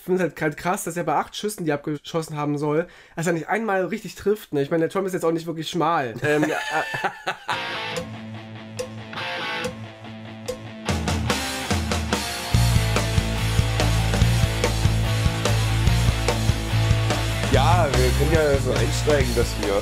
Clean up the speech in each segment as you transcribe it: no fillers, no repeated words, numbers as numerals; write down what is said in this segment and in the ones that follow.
finde es halt krass, dass er bei 8 Schüssen, die er abgeschossen haben soll, dass er nicht einmal richtig trifft. Ne? Ich meine, der Trump ist jetzt auch nicht wirklich schmal. Ja, wir können ja so einsteigen, dass wir...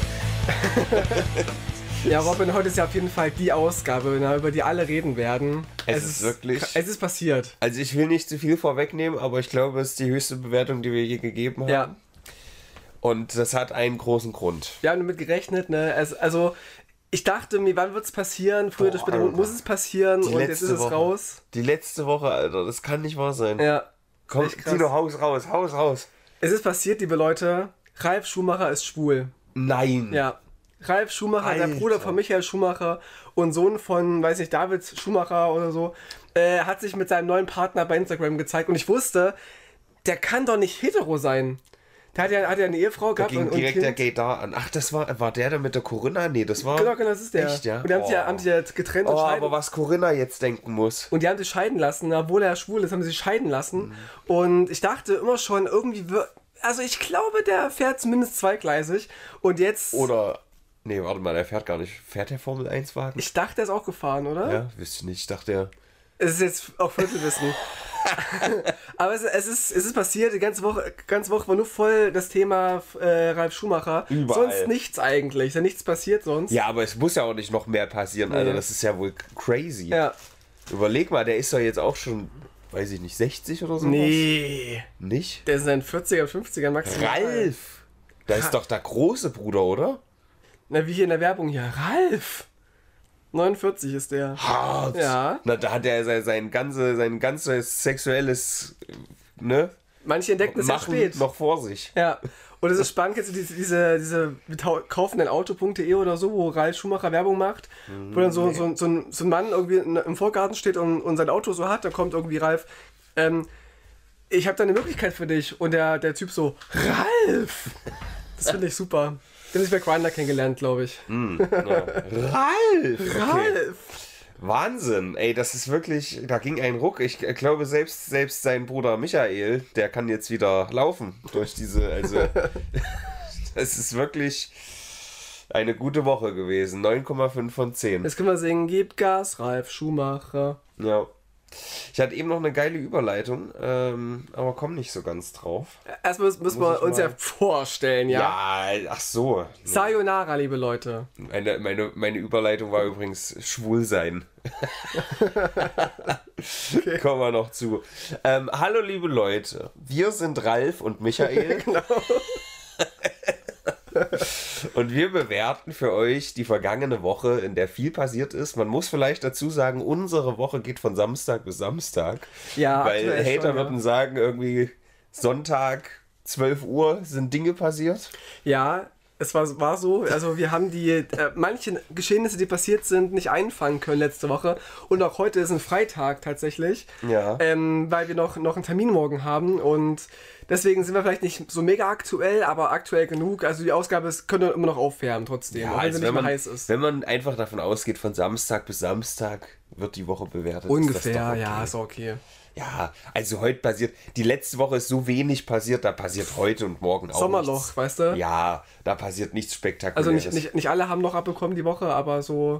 Ja, Robin, heute ist ja auf jeden Fall die Ausgabe, über die alle reden werden. Es ist wirklich... Es ist passiert. Also ich will nicht zu viel vorwegnehmen, aber ich glaube, es ist die höchste Bewertung, die wir je gegeben haben. Ja. Und das hat einen großen Grund. Wir haben damit gerechnet, ne? Also, ich dachte mir, wann wird es passieren? Früher oder später muss es passieren und jetzt ist es raus. Die letzte Woche, Alter, das kann nicht wahr sein. Ja. Komm, zieh doch Haus raus. Es ist passiert, liebe Leute. Ralf Schumacher ist schwul. Nein. Ja. Ralf Schumacher, Alter. der Bruder von Michael Schumacher und Sohn von, weiß nicht, David Schumacher oder so, hat sich mit seinem neuen Partner bei Instagram gezeigt. Und ich wusste, der kann doch nicht hetero sein. Der hat ja eine Ehefrau Da gehabt. ging und direkt Kind. der Gay da an. Ach, das war der mit der Corinna? Nee, das war... Genau, das ist der. Echt, ja? Und die haben sich jetzt getrennt und scheiden. aber was Corinna jetzt denken muss. Und die haben sich scheiden lassen, obwohl er schwul ist, haben sie sich scheiden lassen. Und ich dachte immer schon, irgendwie also ich glaube, der fährt zumindest zweigleisig. Und jetzt... Oder... Nee, warte mal, der fährt gar nicht. Fährt der Formel 1 Wagen? Ich dachte, er ist auch gefahren, oder? Ja, wüsste ich nicht. Ich dachte, Es ist jetzt auch Viertelwissen. Aber es ist passiert, die ganze Woche war nur voll das Thema Ralf Schumacher. Überall. Sonst nichts eigentlich. Ist ja nichts passiert sonst. ja, aber es muss ja auch nicht noch mehr passieren, Nee. Alter. Das ist ja wohl crazy. Ja. Überleg mal, der ist doch jetzt auch schon, weiß ich nicht, 60 oder so. Nee. Nicht? Der ist in seinen 40er, 50er maximal. Ralf! Da ist doch der große Bruder, oder? Na, wie hier in der Werbung hier. Ralf! 49 ist der. Hart! Ja. Na, da hat er sein ganzes sexuelles, ne? Manche entdecken es ja Machen spät. noch vor sich. Ja. Und es ist spannend, jetzt diese wir kaufen ein Auto.de oder so, wo Ralf Schumacher Werbung macht, wo dann so ein Mann irgendwie im Vorgarten steht und sein Auto so hat, da kommt irgendwie Ralf, ich habe da eine Möglichkeit für dich. Und der Typ so, Ralf! Das finde ich super. Den habe ich bei Grindr kennengelernt, glaube ich. Ja. Ralf! Okay. Ralf! Wahnsinn, ey, das ist wirklich, da ging ein Ruck. Ich glaube, selbst sein Bruder Michael, der kann jetzt wieder laufen durch diese, also, es ist wirklich eine gute Woche gewesen. 9,5 von 10. Jetzt können wir singen, gib Gas, Ralf Schumacher. Ja. Ich hatte eben noch eine geile Überleitung, aber komm nicht so ganz drauf. Erstmal müssen wir uns ja vorstellen, ja? Ja, ach so. Sayonara, liebe Leute. Meine Überleitung war übrigens schwul sein. Okay. Kommen wir noch zu. Hallo liebe Leute, wir sind Ralf und Michael. Genau. Und wir bewerten für euch die vergangene Woche, in der viel passiert ist. Man muss vielleicht dazu sagen, unsere Woche geht von Samstag bis Samstag. Ja, weil aktuell Hater schon, ja. würden sagen, irgendwie Sonntag, 12 Uhr sind Dinge passiert. Ja, es war so. Also wir haben die manche Geschehnisse, die passiert sind, nicht einfangen können letzte Woche. Und auch heute ist ein Freitag tatsächlich. Ja. Weil wir noch einen Termin morgen haben. Und deswegen sind wir vielleicht nicht so mega aktuell, aber aktuell genug. Also die Ausgabe könnte immer noch aufwärmen trotzdem, auch also wenn sie nicht mehr heiß ist. wenn man einfach davon ausgeht, von Samstag bis Samstag wird die Woche bewertet. Ungefähr, ist das doch okay. ja, ist okay. Ja, also heute passiert, die letzte Woche ist so wenig passiert, da passiert heute und morgen auch Sommerloch, nichts. weißt du? Ja, da passiert nichts Spektakuläres. Also nicht alle haben noch abbekommen die Woche, aber so...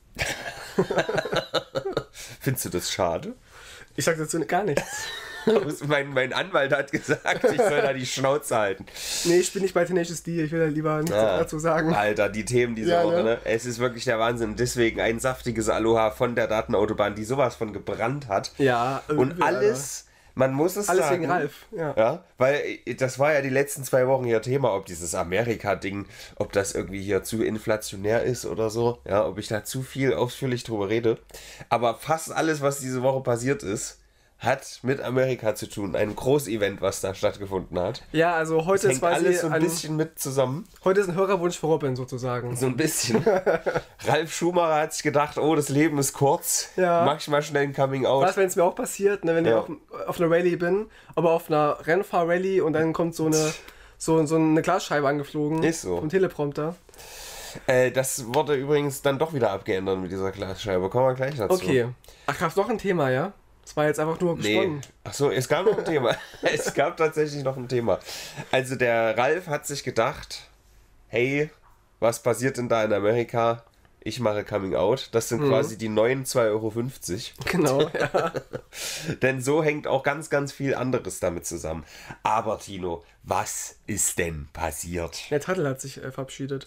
Findest du das schade? Ich sag dazu gar nichts. mein Anwalt hat gesagt, ich soll da die Schnauze halten. Nee, ich bin nicht bei Tenacious D, ich will da lieber nichts dazu sagen. Alter, die Themen dieser Ja, Woche, ne? ne? Es ist wirklich der Wahnsinn. Deswegen ein saftiges Aloha von der Datenautobahn, die sowas von gebrannt hat. Ja, Und übel, alles, man muss es Alles sagen. wegen Ralf, ja. Ja, weil das war ja die letzten 2 Wochen hier Thema, ob dieses Amerika-Ding, ob das irgendwie hier zu inflationär ist oder so. Ja, ob ich da zu viel ausführlich drüber rede. Aber fast alles, was diese Woche passiert ist, hat mit Amerika zu tun. Ein Großevent, was da stattgefunden hat. Ja, also heute Das ist hängt quasi alles so ein bisschen mit zusammen. heute ist ein Hörerwunsch für Robin sozusagen. So ein bisschen. Ralf Schumacher hat sich gedacht, oh, das Leben ist kurz. Ja. Mach ich mal schnell ein Coming Out. Was, wenn es mir auch passiert, ne, wenn Ja. ich auch auf einer Rallye bin, aber auf einer Rennfahr-Rallye und dann kommt so eine Glasscheibe angeflogen. Ist so. Vom Teleprompter. Das wurde übrigens dann doch wieder abgeändert mit dieser Glasscheibe. Kommen wir gleich dazu. Okay. Ach, gab's noch ein Thema, ja? Das war jetzt einfach nur gesponnen. Achso, es gab noch ein Thema. Es gab tatsächlich noch ein Thema. Also der Ralf hat sich gedacht, hey, was passiert denn da in Amerika? Ich mache Coming Out. Das sind quasi die neuen 2,50 €. Genau, ja. Denn so hängt auch ganz, ganz viel anderes damit zusammen. Aber Tino, was ist denn passiert? Der Tuttle hat sich verabschiedet.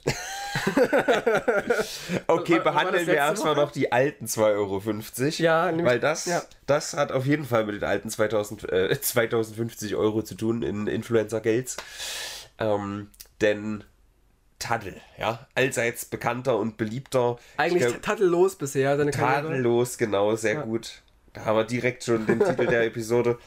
Okay, war behandeln das wir letzte erstmal Woche? noch die alten 2,50 €. Ja, nämlich, Weil das hat auf jeden Fall mit den alten 2050 € zu tun in Influencer-Gates. Denn Tuttle, ja, allseits bekannter und beliebter. Eigentlich tadellos bisher, seine Karriere. Tadellos, genau, sehr gut. Da haben wir direkt schon den Titel der Episode.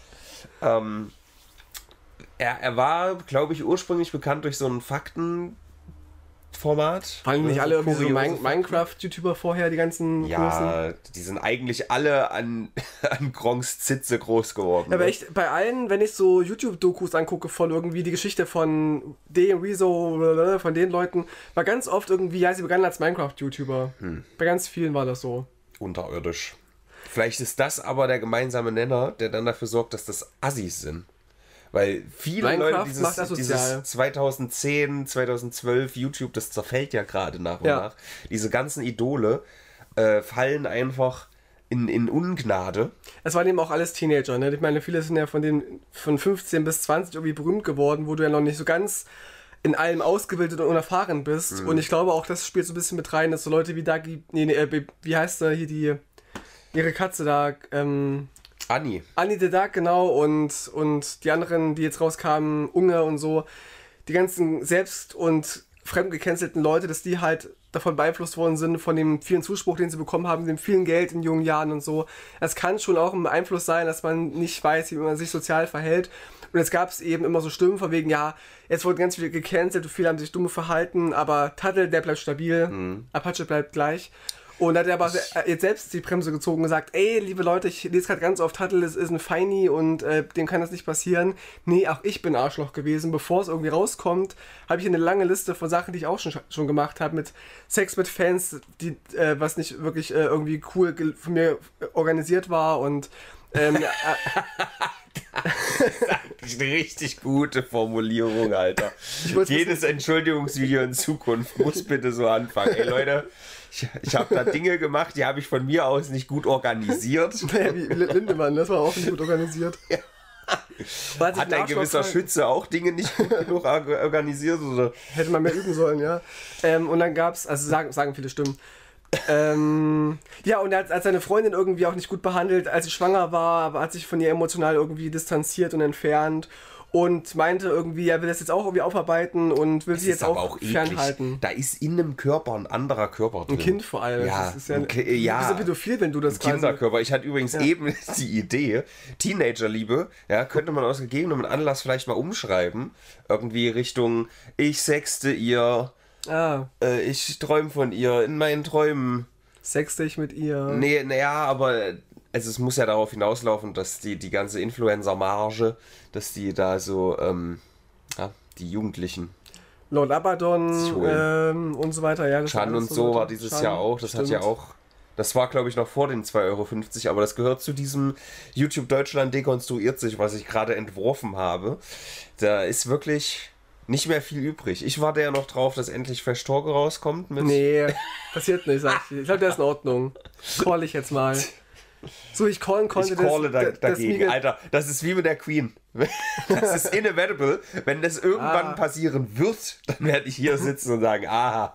Er war, glaube ich, ursprünglich bekannt durch so ein Faktenformat. Fallen nicht alle irgendwie so Minecraft-YouTuber vorher, die ganzen Ja, die sind eigentlich alle an Gronks Zitze groß geworden. Ja, aber echt, bei allen, wenn ich so YouTube-Dokus angucke von irgendwie die Geschichte von Rezo, von den Leuten, war ganz oft irgendwie, ja, sie begannen als Minecraft-YouTuber. Bei ganz vielen war das so. Unterirdisch. Vielleicht ist das aber der gemeinsame Nenner, der dann dafür sorgt, dass das Assis sind. Weil viele Minecraft Leute, macht dieses 2010, 2012 YouTube, das zerfällt ja gerade nach und nach. Diese ganzen Idole fallen einfach in Ungnade. Es waren eben auch alles Teenager, ne? Ich meine, viele sind ja von 15 bis 20 irgendwie berühmt geworden, wo du ja noch nicht so ganz in allem ausgebildet und unerfahren bist. Und ich glaube auch, das spielt so ein bisschen mit rein, dass so Leute wie wie heißt sie hier, ihre Katze da, Annie the Duck, genau, und die anderen, die jetzt rauskamen, Unge und so, die ganzen selbst- und fremdgecancelten Leute, dass die halt davon beeinflusst worden sind, von dem vielen Zuspruch, den sie bekommen haben, dem vielen Geld in jungen Jahren und so. Es kann schon auch ein Einfluss sein, dass man nicht weiß, wie man sich sozial verhält. Und jetzt gab es eben immer so Stimmen von wegen, ja, jetzt wurden ganz viele gecancelt und viele haben sich dumm verhalten, aber Tuttle, der bleibt stabil, Apache bleibt gleich. Und da hat er aber jetzt selbst die Bremse gezogen und gesagt, ey, liebe Leute, ich lese gerade ganz oft, Tuttle ist ein Feini und dem kann das nicht passieren. Nee, auch ich bin Arschloch gewesen. Bevor es irgendwie rauskommt, habe ich eine lange Liste von Sachen, die ich auch schon gemacht habe, mit Sex mit Fans, die was nicht wirklich irgendwie cool von mir organisiert war und eine richtig gute Formulierung, Alter. Jedes Entschuldigungsvideo in Zukunft muss bitte so anfangen. Ey Leute, ich habe da Dinge gemacht, die habe ich von mir aus nicht gut organisiert. Naja, wie Lindemann, das war auch nicht gut organisiert. Ja. Hat ein gewisser Schütze auch Dinge nicht gut genug organisiert? Oder? Hätte man mehr üben sollen, ja. Und dann gab es, also sagen viele Stimmen, ja, und er hat seine Freundin irgendwie auch nicht gut behandelt, als sie schwanger war, aber hat sich von ihr emotional irgendwie distanziert und entfernt und meinte irgendwie, er will das jetzt auch irgendwie aufarbeiten und will sie jetzt auch fernhalten. Da ist in einem Körper ein anderer Körper drin. Ein Kind vor allem. Ja, das ist ja, du bist ja pädophil, wenn du das quasi... Kinderkörper. Ich hatte übrigens eben die Idee, Teenagerliebe, ja, könnte man aus gegebenem Anlass vielleicht mal umschreiben. Irgendwie Richtung, ich sexte ihr... ich träume von ihr, in meinen Träumen. Sexte ich mit ihr? Nee, naja, aber es muss ja darauf hinauslaufen, dass die ganze Influencer-Marge, dass die da so, die Jugendlichen. Lord Abaddon und so weiter, ja. Chan und so war dieses Jahr auch, das stimmt. Hat ja auch, das war glaube ich noch vor den 2,50 €, aber das gehört zu diesem YouTube Deutschland dekonstruiert sich, was ich gerade entworfen habe. Da ist wirklich... nicht mehr viel übrig. Ich warte ja noch drauf, dass endlich Fresh Torge rauskommt. Nee, passiert nicht, sag ich. Ich glaube, der ist in Ordnung. Call ich jetzt mal. So, ich callen konnte das. Ich calle dagegen. Alter, das ist wie mit der Queen. Das ist inevitable. Wenn das irgendwann passieren wird, dann werde ich hier sitzen und sagen, aha.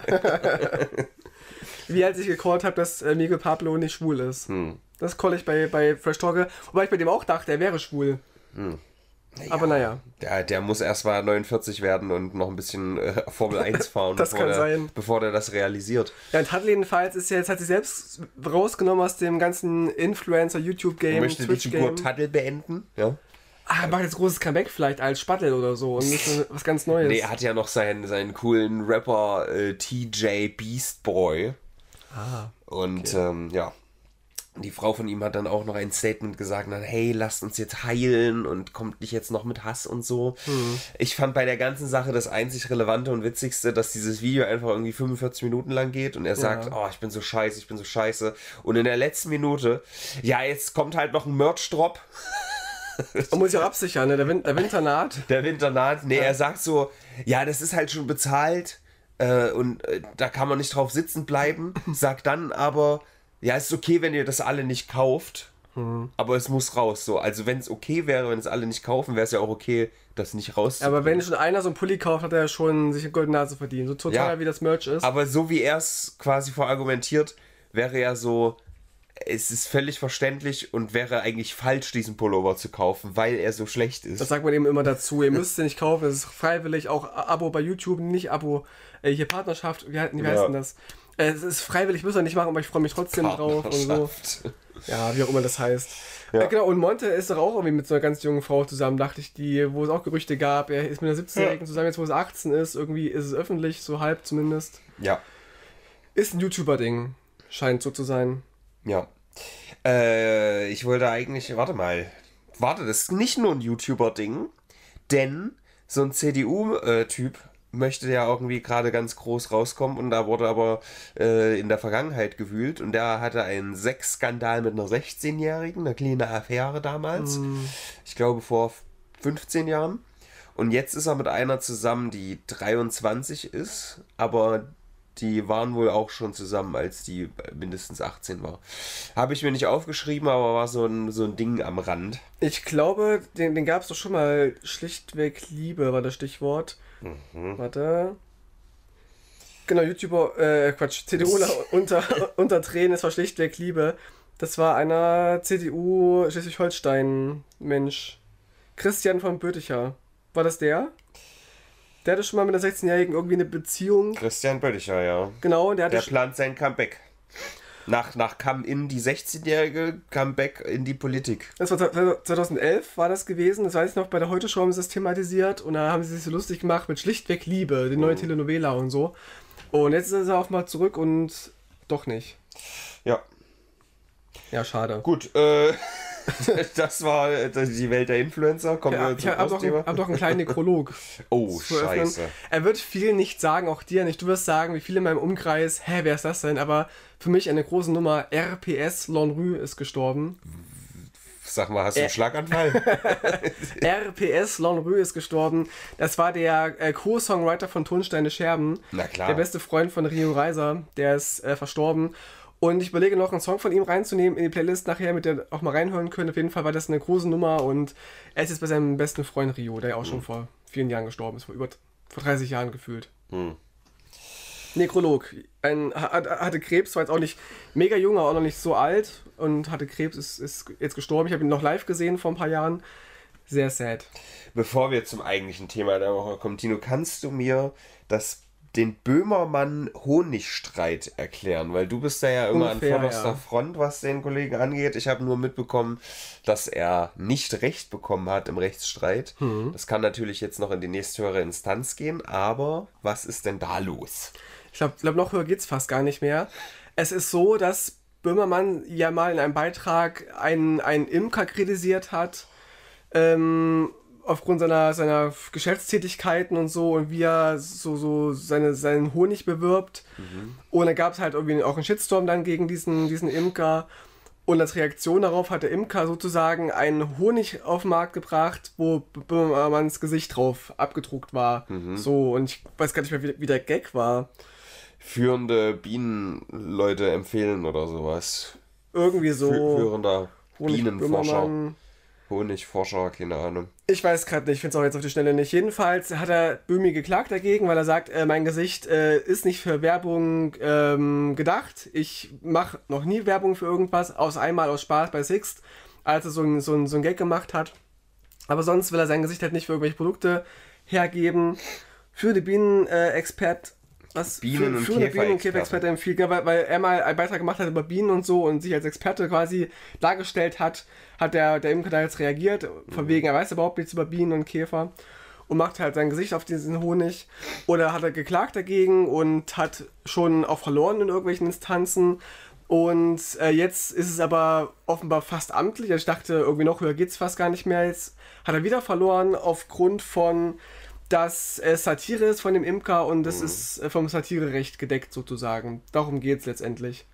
Wie als ich gecallt habe, dass Miguel Pablo nicht schwul ist. Das call ich bei Fresh Torge. Wobei ich bei dem auch dachte, er wäre schwul. Ja, aber naja. Der muss erst mal 49 werden und noch ein bisschen Formel 1 fahren, bevor der das realisiert. Ja, und Tuttle jedenfalls hat sich selbst rausgenommen aus dem ganzen Influencer-YouTube-Game, möchte die Figur Tuttle beenden, ja. Er macht jetzt großes Comeback vielleicht als Spattel oder so und nicht was ganz Neues. Nee, er hat ja noch seinen coolen Rapper TJ Beast Boy. Und okay. Ja. Die Frau von ihm hat dann auch noch ein Statement gesagt, dann, hey, lasst uns jetzt heilen und kommt nicht jetzt noch mit Hass und so. Ich fand bei der ganzen Sache das einzig Relevante und Witzigste, dass dieses Video einfach irgendwie 45 Minuten lang geht und er sagt, oh, ich bin so scheiße. Und in der letzten Minute, ja, jetzt kommt halt noch ein Merch-Drop. Man muss sich auch absichern, ne? Der Winter naht. Der Winter naht. Nee, er sagt so, ja, das ist halt schon bezahlt und da kann man nicht drauf sitzen bleiben. Sagt dann aber, ja, es ist okay, wenn ihr das alle nicht kauft, aber es muss raus. So. Also wenn es okay wäre, wenn es alle nicht kaufen, wäre es ja auch okay, das nicht rauszubringen. Aber wenn schon einer so einen Pulli kauft, hat er ja schon sich eine goldene Nase verdient. So total wie das Merch ist. Aber so wie er es quasi verargumentiert, wäre ja so, es ist völlig verständlich und wäre eigentlich falsch, diesen Pullover zu kaufen, weil er so schlecht ist. Das sagt man eben immer dazu. Ihr müsst den nicht kaufen, es ist freiwillig. Auch Abo bei YouTube, nicht Abo. Hier Partnerschaft, wie heißt denn das? Es ist freiwillig, müsst ihr nicht machen, aber ich freue mich trotzdem drauf und so. Ja, wie auch immer das heißt. Ja. Genau, und Monte ist doch auch irgendwie mit so einer ganz jungen Frau zusammen, dachte ich, wo es auch Gerüchte gab. Er ist mit einer 17-Jährigen zusammen, jetzt wo es 18 ist. Irgendwie ist es öffentlich, so halb zumindest. Ja. Ist ein YouTuber-Ding. Scheint so zu sein. Ja. Ich wollte eigentlich, das ist nicht nur ein YouTuber-Ding, denn so ein CDU-Typ möchte ja irgendwie gerade ganz groß rauskommen und da wurde aber in der Vergangenheit gewühlt und der hatte einen Sexskandal mit einer 16-Jährigen, eine kleine Affäre damals, ich glaube vor 15 Jahren und jetzt ist er mit einer zusammen, die 23 ist, aber die waren wohl auch schon zusammen, als die mindestens 18 war. Habe ich mir nicht aufgeschrieben, aber war so ein Ding am Rand. Ich glaube, den gab es doch schon mal. Schlichtweg Liebe war das Stichwort. Warte. Genau, YouTuber, CDUler unter Tränen, es war schlichtweg Liebe. Das war einer CDU Schleswig-Holstein-Mensch. Christian von Bötticher. War das der? Der hatte schon mal mit einer 16-Jährigen irgendwie eine Beziehung. Christian Bötticher, ja. Genau, der plant sein Comeback. Nach Come-In die 16-jährige, Comeback in die Politik. Das war 2011 war das gewesen, das weiß ich noch, bei der Heute-Show haben sie das thematisiert und da haben sie sich so lustig gemacht mit Schlichtweg Liebe, die neue Telenovela und so. Und jetzt ist er auch mal zurück und doch nicht. Ja. Ja, schade. Gut, das war die Welt der Influencer. Kommen wir zum Thema. Ich habe noch einen kleinen Nekrolog. Oh, scheiße. Er wird viel nicht sagen, auch dir nicht. Du wirst sagen, wie viele in meinem Umkreis, wer ist das denn? Aber für mich eine große Nummer, RPS Lonrue ist gestorben. Sag mal, hast du einen Schlaganfall? RPS Lonrue ist gestorben. Das war der Co-Songwriter von Tonsteine Scherben. Na klar. Der beste Freund von Rio Reiser. Der ist verstorben. Und ich überlege noch einen Song von ihm reinzunehmen in die Playlist nachher, mit der auch mal reinhören können. Auf jeden Fall war das eine große Nummer und er ist jetzt bei seinem besten Freund Rio, der ja auch schon vor vielen Jahren gestorben ist, vor 30 Jahren gefühlt. Nekrolog. Hatte Krebs, war jetzt auch nicht mega jung, aber auch noch nicht so alt und hatte Krebs, ist jetzt gestorben. Ich habe ihn noch live gesehen vor ein paar Jahren. Sehr sad. Bevor wir zum eigentlichen Thema der Woche kommen, Tino, kannst du mir den Böhmermann-Honigstreit erklären, weil du bist da ja immer ungefähr, an vorderster Front, was den Kollegen angeht. Ich habe nur mitbekommen, dass er nicht Recht bekommen hat im Rechtsstreit. Das kann natürlich jetzt noch in die nächsthöhere Instanz gehen, aber was ist denn da los? Ich glaube, noch höher geht es fast gar nicht mehr. Es ist so, dass Böhmermann ja mal in einem Beitrag einen Imker kritisiert hat, aufgrund seiner Geschäftstätigkeiten und so und wie er so seinen Honig bewirbt. Und dann gab es halt irgendwie auch einen Shitstorm dann gegen diesen Imker. Und als Reaktion darauf hat der Imker sozusagen einen Honig auf den Markt gebracht, wo Böhmermanns Gesicht drauf abgedruckt war. So, und ich weiß gar nicht mehr, wie der Gag war. Führende Bienenleute empfehlen oder sowas. Irgendwie so. Führender Bienenforscher. Honigforscher, keine Ahnung. Ich weiß gerade nicht, ich finde es auch jetzt auf die Schnelle nicht. Jedenfalls hat er Böhmi geklagt dagegen, weil er sagt, mein Gesicht ist nicht für Werbung gedacht. Ich mache noch nie Werbung für irgendwas, außer einmal aus Spaß bei Sixt, als er so ein Gag gemacht hat. Aber sonst will er sein Gesicht halt nicht für irgendwelche Produkte hergeben. Für die Bienen- und Käferexperte empfiehlt, weil er mal einen Beitrag gemacht hat über Bienen und so und sich als Experte quasi dargestellt hat der Imker da jetzt reagiert, von wegen, er weiß überhaupt nichts über Bienen und Käfer und macht halt sein Gesicht auf diesen Honig. Oder hat er geklagt dagegen und hat schon auch verloren in irgendwelchen Instanzen. Und jetzt ist es aber offenbar fast amtlich. Ich dachte, irgendwie noch höher geht es fast gar nicht mehr. Jetzt hat er wieder verloren aufgrund von, dass es Satire ist von dem Imker und es ist vom Satirerecht gedeckt sozusagen. Darum geht es letztendlich.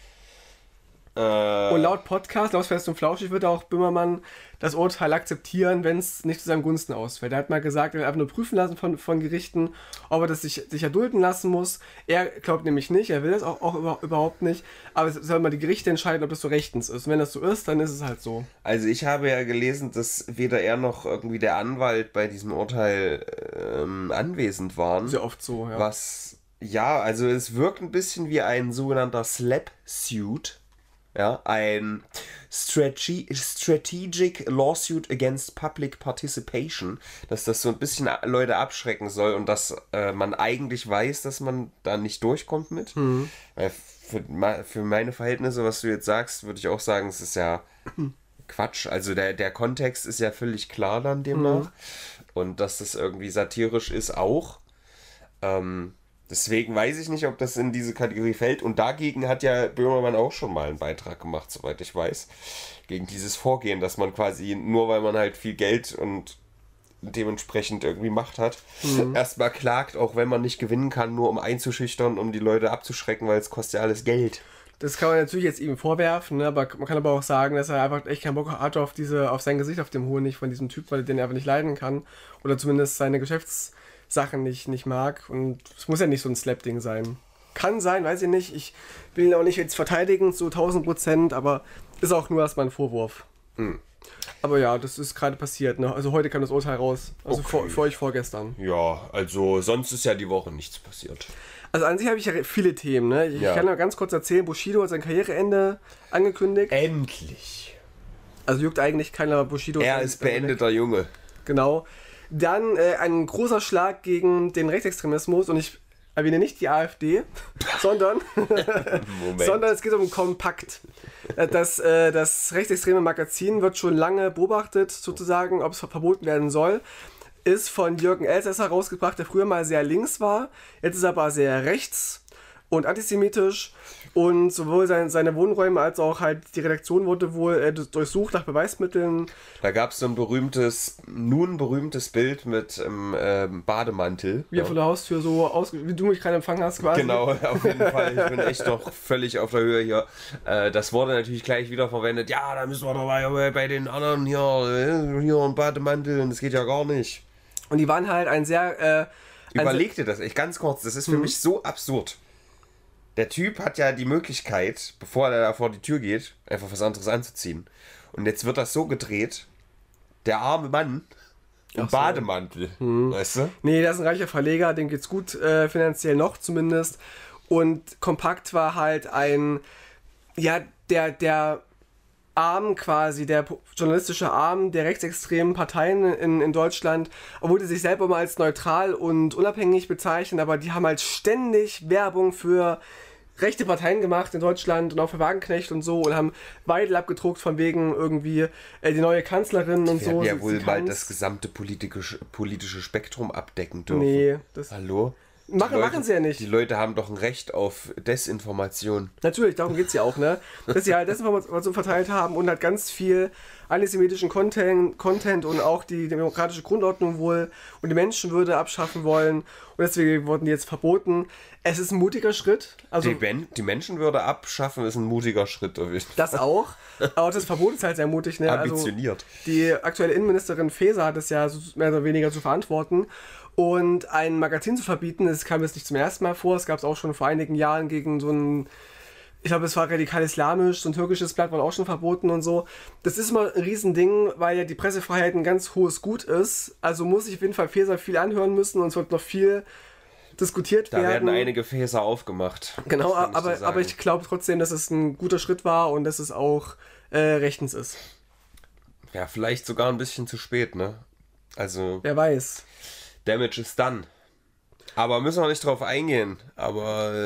Und laut Podcast, laut Fest und Flauschig, wird auch Böhmermann das Urteil akzeptieren, wenn es nicht zu seinem Gunsten ausfällt. Er hat mal gesagt, er will einfach nur prüfen lassen von Gerichten, ob er das sich erdulden lassen muss. Er glaubt nämlich nicht, er will das auch überhaupt nicht. Aber es soll mal die Gerichte entscheiden, ob das so rechtens ist. Und wenn das so ist, dann ist es halt so. Also ich habe ja gelesen, dass weder er noch irgendwie der Anwalt bei diesem Urteil anwesend waren. Sehr oft so, ja. Ja, also es wirkt ein bisschen wie ein sogenannter Slap-Suit. Ja, ein Strategic Lawsuit Against Public Participation, dass das so ein bisschen Leute abschrecken soll und dass man eigentlich weiß, dass man da nicht durchkommt mit. Weil für meine Verhältnisse, was du jetzt sagst, würde ich auch sagen, es ist ja Quatsch. Also der Kontext ist ja völlig klar dann demnach. Und dass das irgendwie satirisch ist auch. Deswegen weiß ich nicht, ob das in diese Kategorie fällt. Und dagegen hat ja Böhmermann auch schon mal einen Beitrag gemacht, soweit ich weiß. Gegen dieses Vorgehen, dass man quasi, nur weil man halt viel Geld und dementsprechend irgendwie Macht hat, erstmal klagt, auch wenn man nicht gewinnen kann, nur um einzuschüchtern, um die Leute abzuschrecken, weil es kostet ja alles Geld. Das kann man natürlich jetzt ihm vorwerfen, ne? Aber man kann aber auch sagen, dass er einfach echt keinen Bock hat auf sein Gesicht auf dem Honig von diesem Typ, weil er den einfach nicht leiden kann. Oder zumindest seine Geschäftssachen nicht mag. Und es muss ja nicht so ein Slap-Ding sein. Kann sein, weiß ich nicht. Ich will ihn auch nicht jetzt verteidigen zu 1000%, aber ist auch nur erstmal ein Vorwurf. Aber ja, das ist gerade passiert, ne? Also heute kam das Urteil raus. Also Okay. für euch vorgestern. Ja, also sonst ist ja die Woche nichts passiert. Also an sich habe ich ja viele Themen, ne? Ich kann mal ganz kurz erzählen, Bushido hat sein Karriereende angekündigt. Endlich. Also juckt eigentlich keiner Bushido. Er ist beendeter Junge. Genau. Dann ein großer Schlag gegen den Rechtsextremismus und ich erwähne nicht die AfD, sondern es geht um Kompakt. Das rechtsextreme Magazin wird schon lange beobachtet, sozusagen, ob es verboten werden soll. Ist von Jürgen Elsässer rausgebracht, der früher mal sehr links war, jetzt ist er aber sehr rechts und antisemitisch und sowohl seine Wohnräume als auch halt die Redaktion wurde wohl durchsucht nach Beweismitteln. Da gab es so ein berühmtes Bild mit Bademantel. Wie er vor der Haustür so wie du mich gerade empfangen hast quasi. Genau, auf jeden Fall. Ich bin echt noch völlig auf der Höhe hier. Das wurde natürlich gleich wieder verwendet. Ja, da müssen wir doch bei den anderen hier ein Bademantel und das geht ja gar nicht. Und die waren halt ein sehr... Überleg dir das echt ganz kurz. Das ist für mich so absurd. Der Typ hat ja die Möglichkeit, bevor er da vor die Tür geht, einfach was anderes anzuziehen. Und jetzt wird das so gedreht, der arme Mann im Bademantel, weißt du? Nee, das ist ein reicher Verleger, dem geht's gut, finanziell noch zumindest. Und Kompakt war halt der Arm quasi, der journalistische Arm der rechtsextremen Parteien in Deutschland, obwohl die sich selber mal als neutral und unabhängig bezeichnen, aber die haben halt ständig Werbung für rechte Parteien gemacht in Deutschland und auch für Wagenknecht und so und haben Weidel abgedruckt von wegen irgendwie die neue Kanzlerin und so. Wir ja wohl mal das gesamte politische Spektrum abdecken dürfen. Nee. Hallo? Machen sie ja nicht. Die Leute haben doch ein Recht auf Desinformation. Natürlich, darum geht es ja auch, ne? Dass sie halt Desinformation verteilt haben und halt ganz viel antisemitischen Content und auch die demokratische Grundordnung wohl und die Menschenwürde abschaffen wollen. Und deswegen wurden die jetzt verboten. Es ist ein mutiger Schritt. Also Die Menschenwürde abschaffen ist ein mutiger Schritt. Das auch. Aber das Verbot ist halt sehr mutig, ne? Ambitioniert. Also die aktuelle Innenministerin Faeser hat es ja mehr oder weniger zu verantworten. Und ein Magazin zu verbieten, das kam jetzt nicht zum ersten Mal vor. Es gab es auch schon vor einigen Jahren gegen so ein, ich glaube, es war radikal-islamisch, so ein türkisches Blatt war auch schon verboten und so. Das ist immer ein Riesending, weil ja die Pressefreiheit ein ganz hohes Gut ist. Also muss sich auf jeden Fall Faeser viel anhören müssen und es wird noch viel diskutiert werden. Da werden einige Fässer aufgemacht. Genau, aber ich glaube trotzdem, dass es ein guter Schritt war und dass es auch rechtens ist. Ja, vielleicht sogar ein bisschen zu spät, ne? Also... Wer weiß. Damage is done. Aber müssen wir nicht drauf eingehen. Aber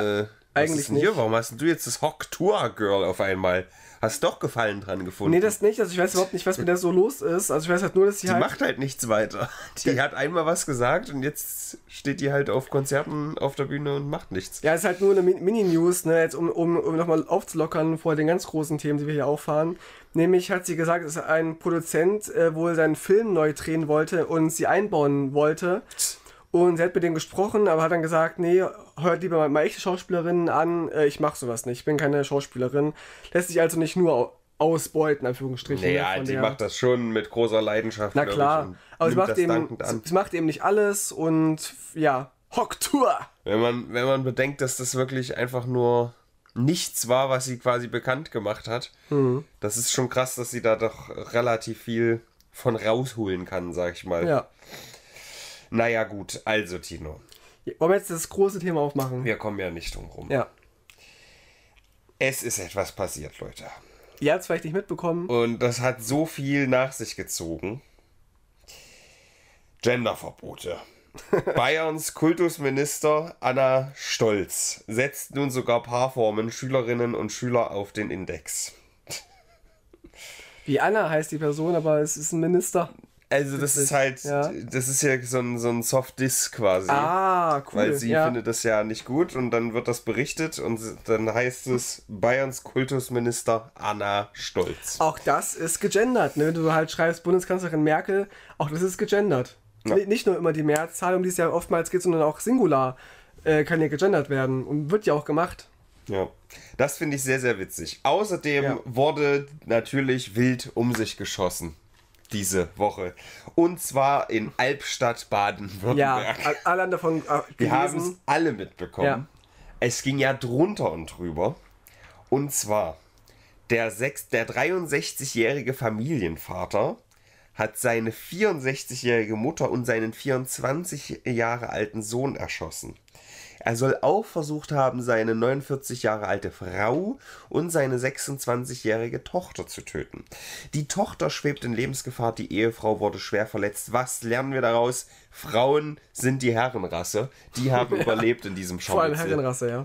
Eigentlich nicht. Hier? Warum hast du jetzt das Hocktour-Girl auf einmal? Hast doch Gefallen dran gefunden? Nee, das nicht. Also ich weiß überhaupt nicht, was mit der so los ist. Also ich weiß halt nur, dass die macht halt nichts weiter. Die hat einmal was gesagt und jetzt steht die halt auf Konzerten auf der Bühne und macht nichts. Ja, ist halt nur eine Mini-News, ne, jetzt um nochmal aufzulockern vor den ganz großen Themen, die wir hier auffahren. Nämlich hat sie gesagt, dass ein Produzent wohl seinen Film neu drehen wollte und sie einbauen wollte. Und sie hat mit dem gesprochen, aber hat dann gesagt, nee, hört lieber mal echte Schauspielerinnen an, ich mach sowas nicht, ich bin keine Schauspielerin. Lässt sich also nicht nur ausbeuten, Anführungsstrichen. Naja, die macht das schon mit großer Leidenschaft. Na klar, aber sie macht eben nicht alles und ja, Hocktour! Wenn man bedenkt, dass das wirklich einfach nur nichts war, was sie quasi bekannt gemacht hat, das ist schon krass, dass sie da doch relativ viel von rausholen kann, sag ich mal. Ja. Naja gut, also Tino. Wollen wir jetzt das große Thema aufmachen? Wir kommen ja nicht drum rum. Ja. Es ist etwas passiert, Leute. Ihr habt es vielleicht nicht mitbekommen. Und das hat so viel nach sich gezogen. Genderverbote. Bayerns Kultusminister Anna Stolz setzt nun sogar Paarformen Schülerinnen und Schüler auf den Index. Wie Anna heißt die Person, aber es ist ein Minister. Also das ist halt, das ist ja so ein Soft-Diss quasi. Ah, cool. Weil sie findet das ja nicht gut und dann wird das berichtet und dann heißt es Bayerns Kultusminister Anna Stolz. Auch das ist gegendert, ne? Wenn du halt schreibst Bundeskanzlerin Merkel, auch das ist gegendert. Ja. Nicht nur immer die Mehrzahl, um die es ja oftmals geht, sondern auch Singular kann ja gegendert werden und wird ja auch gemacht. Ja, das finde ich sehr, sehr witzig. Außerdem wurde natürlich wild um sich geschossen. Diese Woche. Und zwar in Albstadt, Baden-Württemberg. Ja, alle haben davon gelesen. Wir haben es alle mitbekommen. Ja. Es ging ja drunter und drüber. Und zwar, der 63-jährige Familienvater hat seine 64-jährige Mutter und seinen 24 Jahre alten Sohn erschossen. Er soll auch versucht haben, seine 49 Jahre alte Frau und seine 26-jährige Tochter zu töten. Die Tochter schwebt in Lebensgefahr, die Ehefrau wurde schwer verletzt. Was lernen wir daraus? Frauen sind die Herrenrasse. Die haben überlebt in diesem Schau. Vor allem Herrenrasse, ja.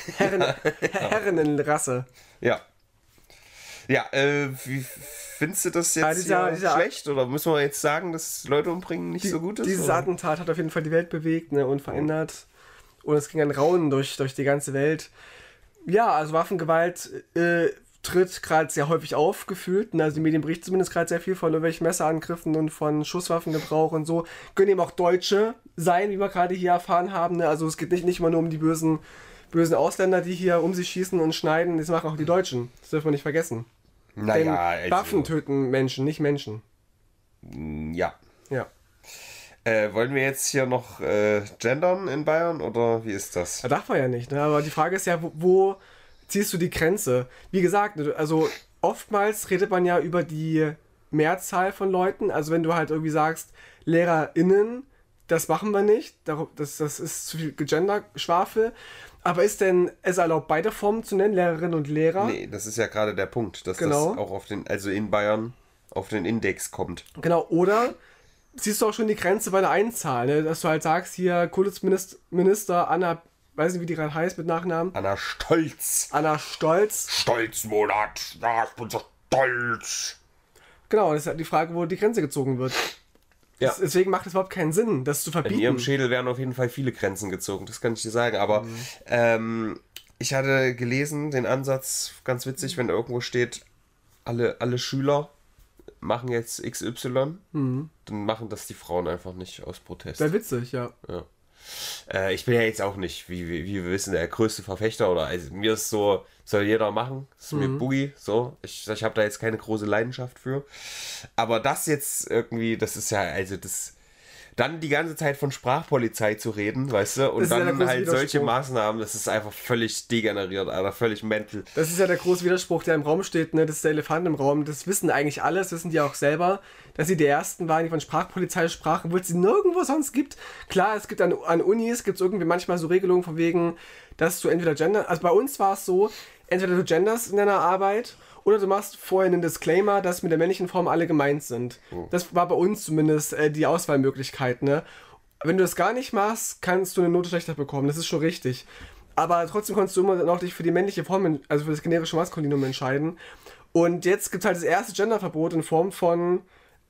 Herrenrasse. Ja. Ja, wie findest du das jetzt schlecht? Oder müssen wir jetzt sagen, dass Leute umbringen nicht so gut ist? Dieses Attentat hat auf jeden Fall die Welt bewegt, ne, und verändert. Und es ging ein Raunen durch die ganze Welt. Ja, also Waffengewalt tritt gerade sehr häufig auf, gefühlt. Also die Medien berichten zumindest gerade sehr viel von irgendwelchen Messerangriffen und von Schusswaffengebrauch und so. Können eben auch Deutsche sein, wie wir gerade hier erfahren haben. Ne? Also es geht nicht immer nur um die bösen Ausländer, die hier um sich schießen und schneiden. Das machen auch die Deutschen. Das dürfen wir nicht vergessen. Naja, denn Waffen töten Menschen, nicht Menschen. Ja. Ja. Wollen wir jetzt hier noch gendern in Bayern oder wie ist das? Da darf man ja nicht, ne? Aber die Frage ist ja, wo ziehst du die Grenze? Wie gesagt, also oftmals redet man ja über die Mehrzahl von Leuten. Also wenn du halt irgendwie sagst, LehrerInnen, das machen wir nicht, das ist zu viel Gender-Schwafel. Aber ist denn es erlaubt, beide Formen zu nennen, Lehrerinnen und Lehrer? Nee, das ist ja gerade der Punkt, dass das auch in Bayern auf den Index kommt. Genau, oder siehst du auch schon die Grenze bei der Einzahl, ne? Dass du halt sagst, hier Kultusminister Anna, weiß nicht, wie die gerade heißt mit Nachnamen. Anna Stolz. Anna Stolz. Stolzmonat. Ja, ich bin so stolz. Genau, das ist halt die Frage, wo die Grenze gezogen wird. Ja. Deswegen macht es überhaupt keinen Sinn, das zu verbieten. In ihrem Schädel werden auf jeden Fall viele Grenzen gezogen, das kann ich dir sagen. Aber ich hatte gelesen, den Ansatz, ganz witzig, wenn irgendwo steht, alle Schüler machen jetzt XY, dann machen das die Frauen einfach nicht aus Protest. Sehr witzig, ja. Ich bin ja jetzt auch nicht, wie wir wissen, der größte Verfechter oder also mir ist so, soll jeder machen, ist mir Boogie, so. Ich habe da jetzt keine große Leidenschaft für. Aber das jetzt irgendwie, das ist ja, also das. Dann die ganze Zeit von Sprachpolizei zu reden, weißt du, und dann halt solche Maßnahmen, das ist einfach völlig degeneriert, Alter, völlig mental. Das ist ja der große Widerspruch, der im Raum steht, ne? Das ist der Elefant im Raum, das wissen eigentlich alle, das wissen die auch selber, dass sie die Ersten waren, die von Sprachpolizei sprachen, wo es sie nirgendwo sonst gibt. Klar, es gibt an Unis, gibt es irgendwie manchmal so Regelungen von wegen, dass du entweder gender, also bei uns war es so, entweder du genderst in deiner Arbeit oder du machst vorher einen Disclaimer, dass mit der männlichen Form alle gemeint sind. Das war bei uns zumindest die Auswahlmöglichkeit, ne? Wenn du das gar nicht machst, kannst du eine Note schlechter bekommen, das ist schon richtig. aber trotzdem konntest du immer noch dich für die männliche Form, also für das generische Maskulinum entscheiden. Und jetzt gibt es halt das erste Genderverbot in Form von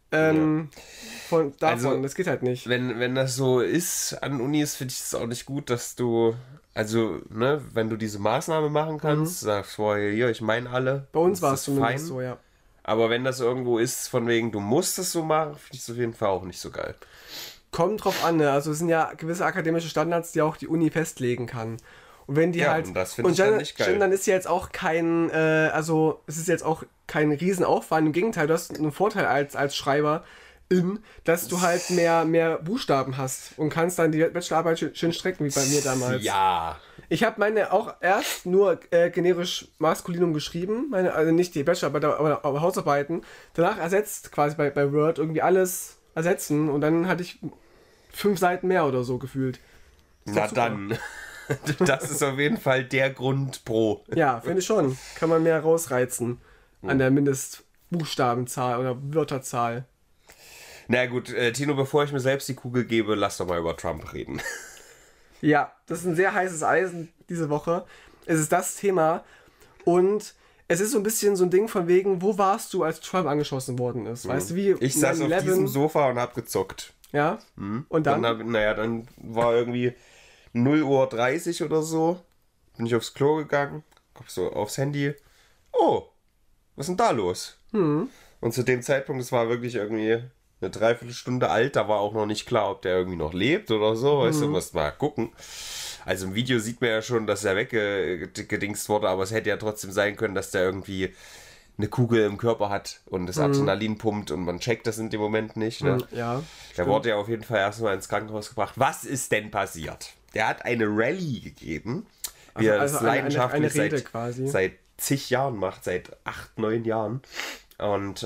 davon. Also, das geht halt nicht. Wenn das so ist an Unis, finde ich es auch nicht gut, dass du, also, ne, wenn du diese Maßnahme machen kannst, sagst vorher, hier, ich meine alle. Bei uns war es zumindest fein. so, ja. Aber wenn das irgendwo ist, von wegen, du musst es so machen, finde ich es auf jeden Fall auch nicht so geil. Kommt drauf an, ne? Also es sind ja gewisse akademische Standards, die auch die Uni festlegen kann. Und wenn die halt. Und das finde ich dann nicht geil. Dann ist ja jetzt auch kein, also es ist jetzt auch kein Riesenaufwand. Im Gegenteil, du hast einen Vorteil als Schreiber, dass du halt mehr Buchstaben hast und kannst dann die Bachelorarbeit schön strecken, wie bei mir damals. Ja. Ich habe meine auch erst nur generisch Maskulinum geschrieben, also nicht die Bachelorarbeit, aber Hausarbeiten. Danach ersetzt quasi bei Word irgendwie alles ersetzen und dann hatte ich 5 Seiten mehr oder so gefühlt. Na dann. Das ist auf jeden Fall der Grund pro. Ja, finde ich schon. Kann man mehr rausreizen an der Mindestbuchstabenzahl oder Wörterzahl. Na gut, Tino, bevor ich mir selbst die Kugel gebe, lass doch mal über Trump reden. Ja, das ist ein sehr heißes Eisen diese Woche. Es ist das Thema und es ist so ein bisschen so ein Ding von wegen, wo warst du, als Trump angeschossen worden ist? Weißt du, wie ich saß auf diesem Sofa und hab gezockt. Ja? Und dann? Dann war irgendwie 0:30 Uhr oder so. Bin ich aufs Klo gegangen, guck so aufs Handy. Oh, was ist denn da los? Und zu dem Zeitpunkt, es war wirklich irgendwie eine Dreiviertelstunde alt, da war auch noch nicht klar, ob der irgendwie noch lebt oder so. Weißt du, musst mal gucken. Also im Video sieht man ja schon, dass er weggedingst wurde, aber es hätte ja trotzdem sein können, dass der irgendwie eine Kugel im Körper hat und das Adrenalin pumpt und man checkt das in dem Moment nicht. Ne? Ja. Der wurde ja auf jeden Fall erstmal ins Krankenhaus gebracht. Was ist denn passiert? Der hat eine Rallye gegeben, wie er das leidenschaftlich eine Rede quasi. Seit zig Jahren macht, seit 8, 9 Jahren. Und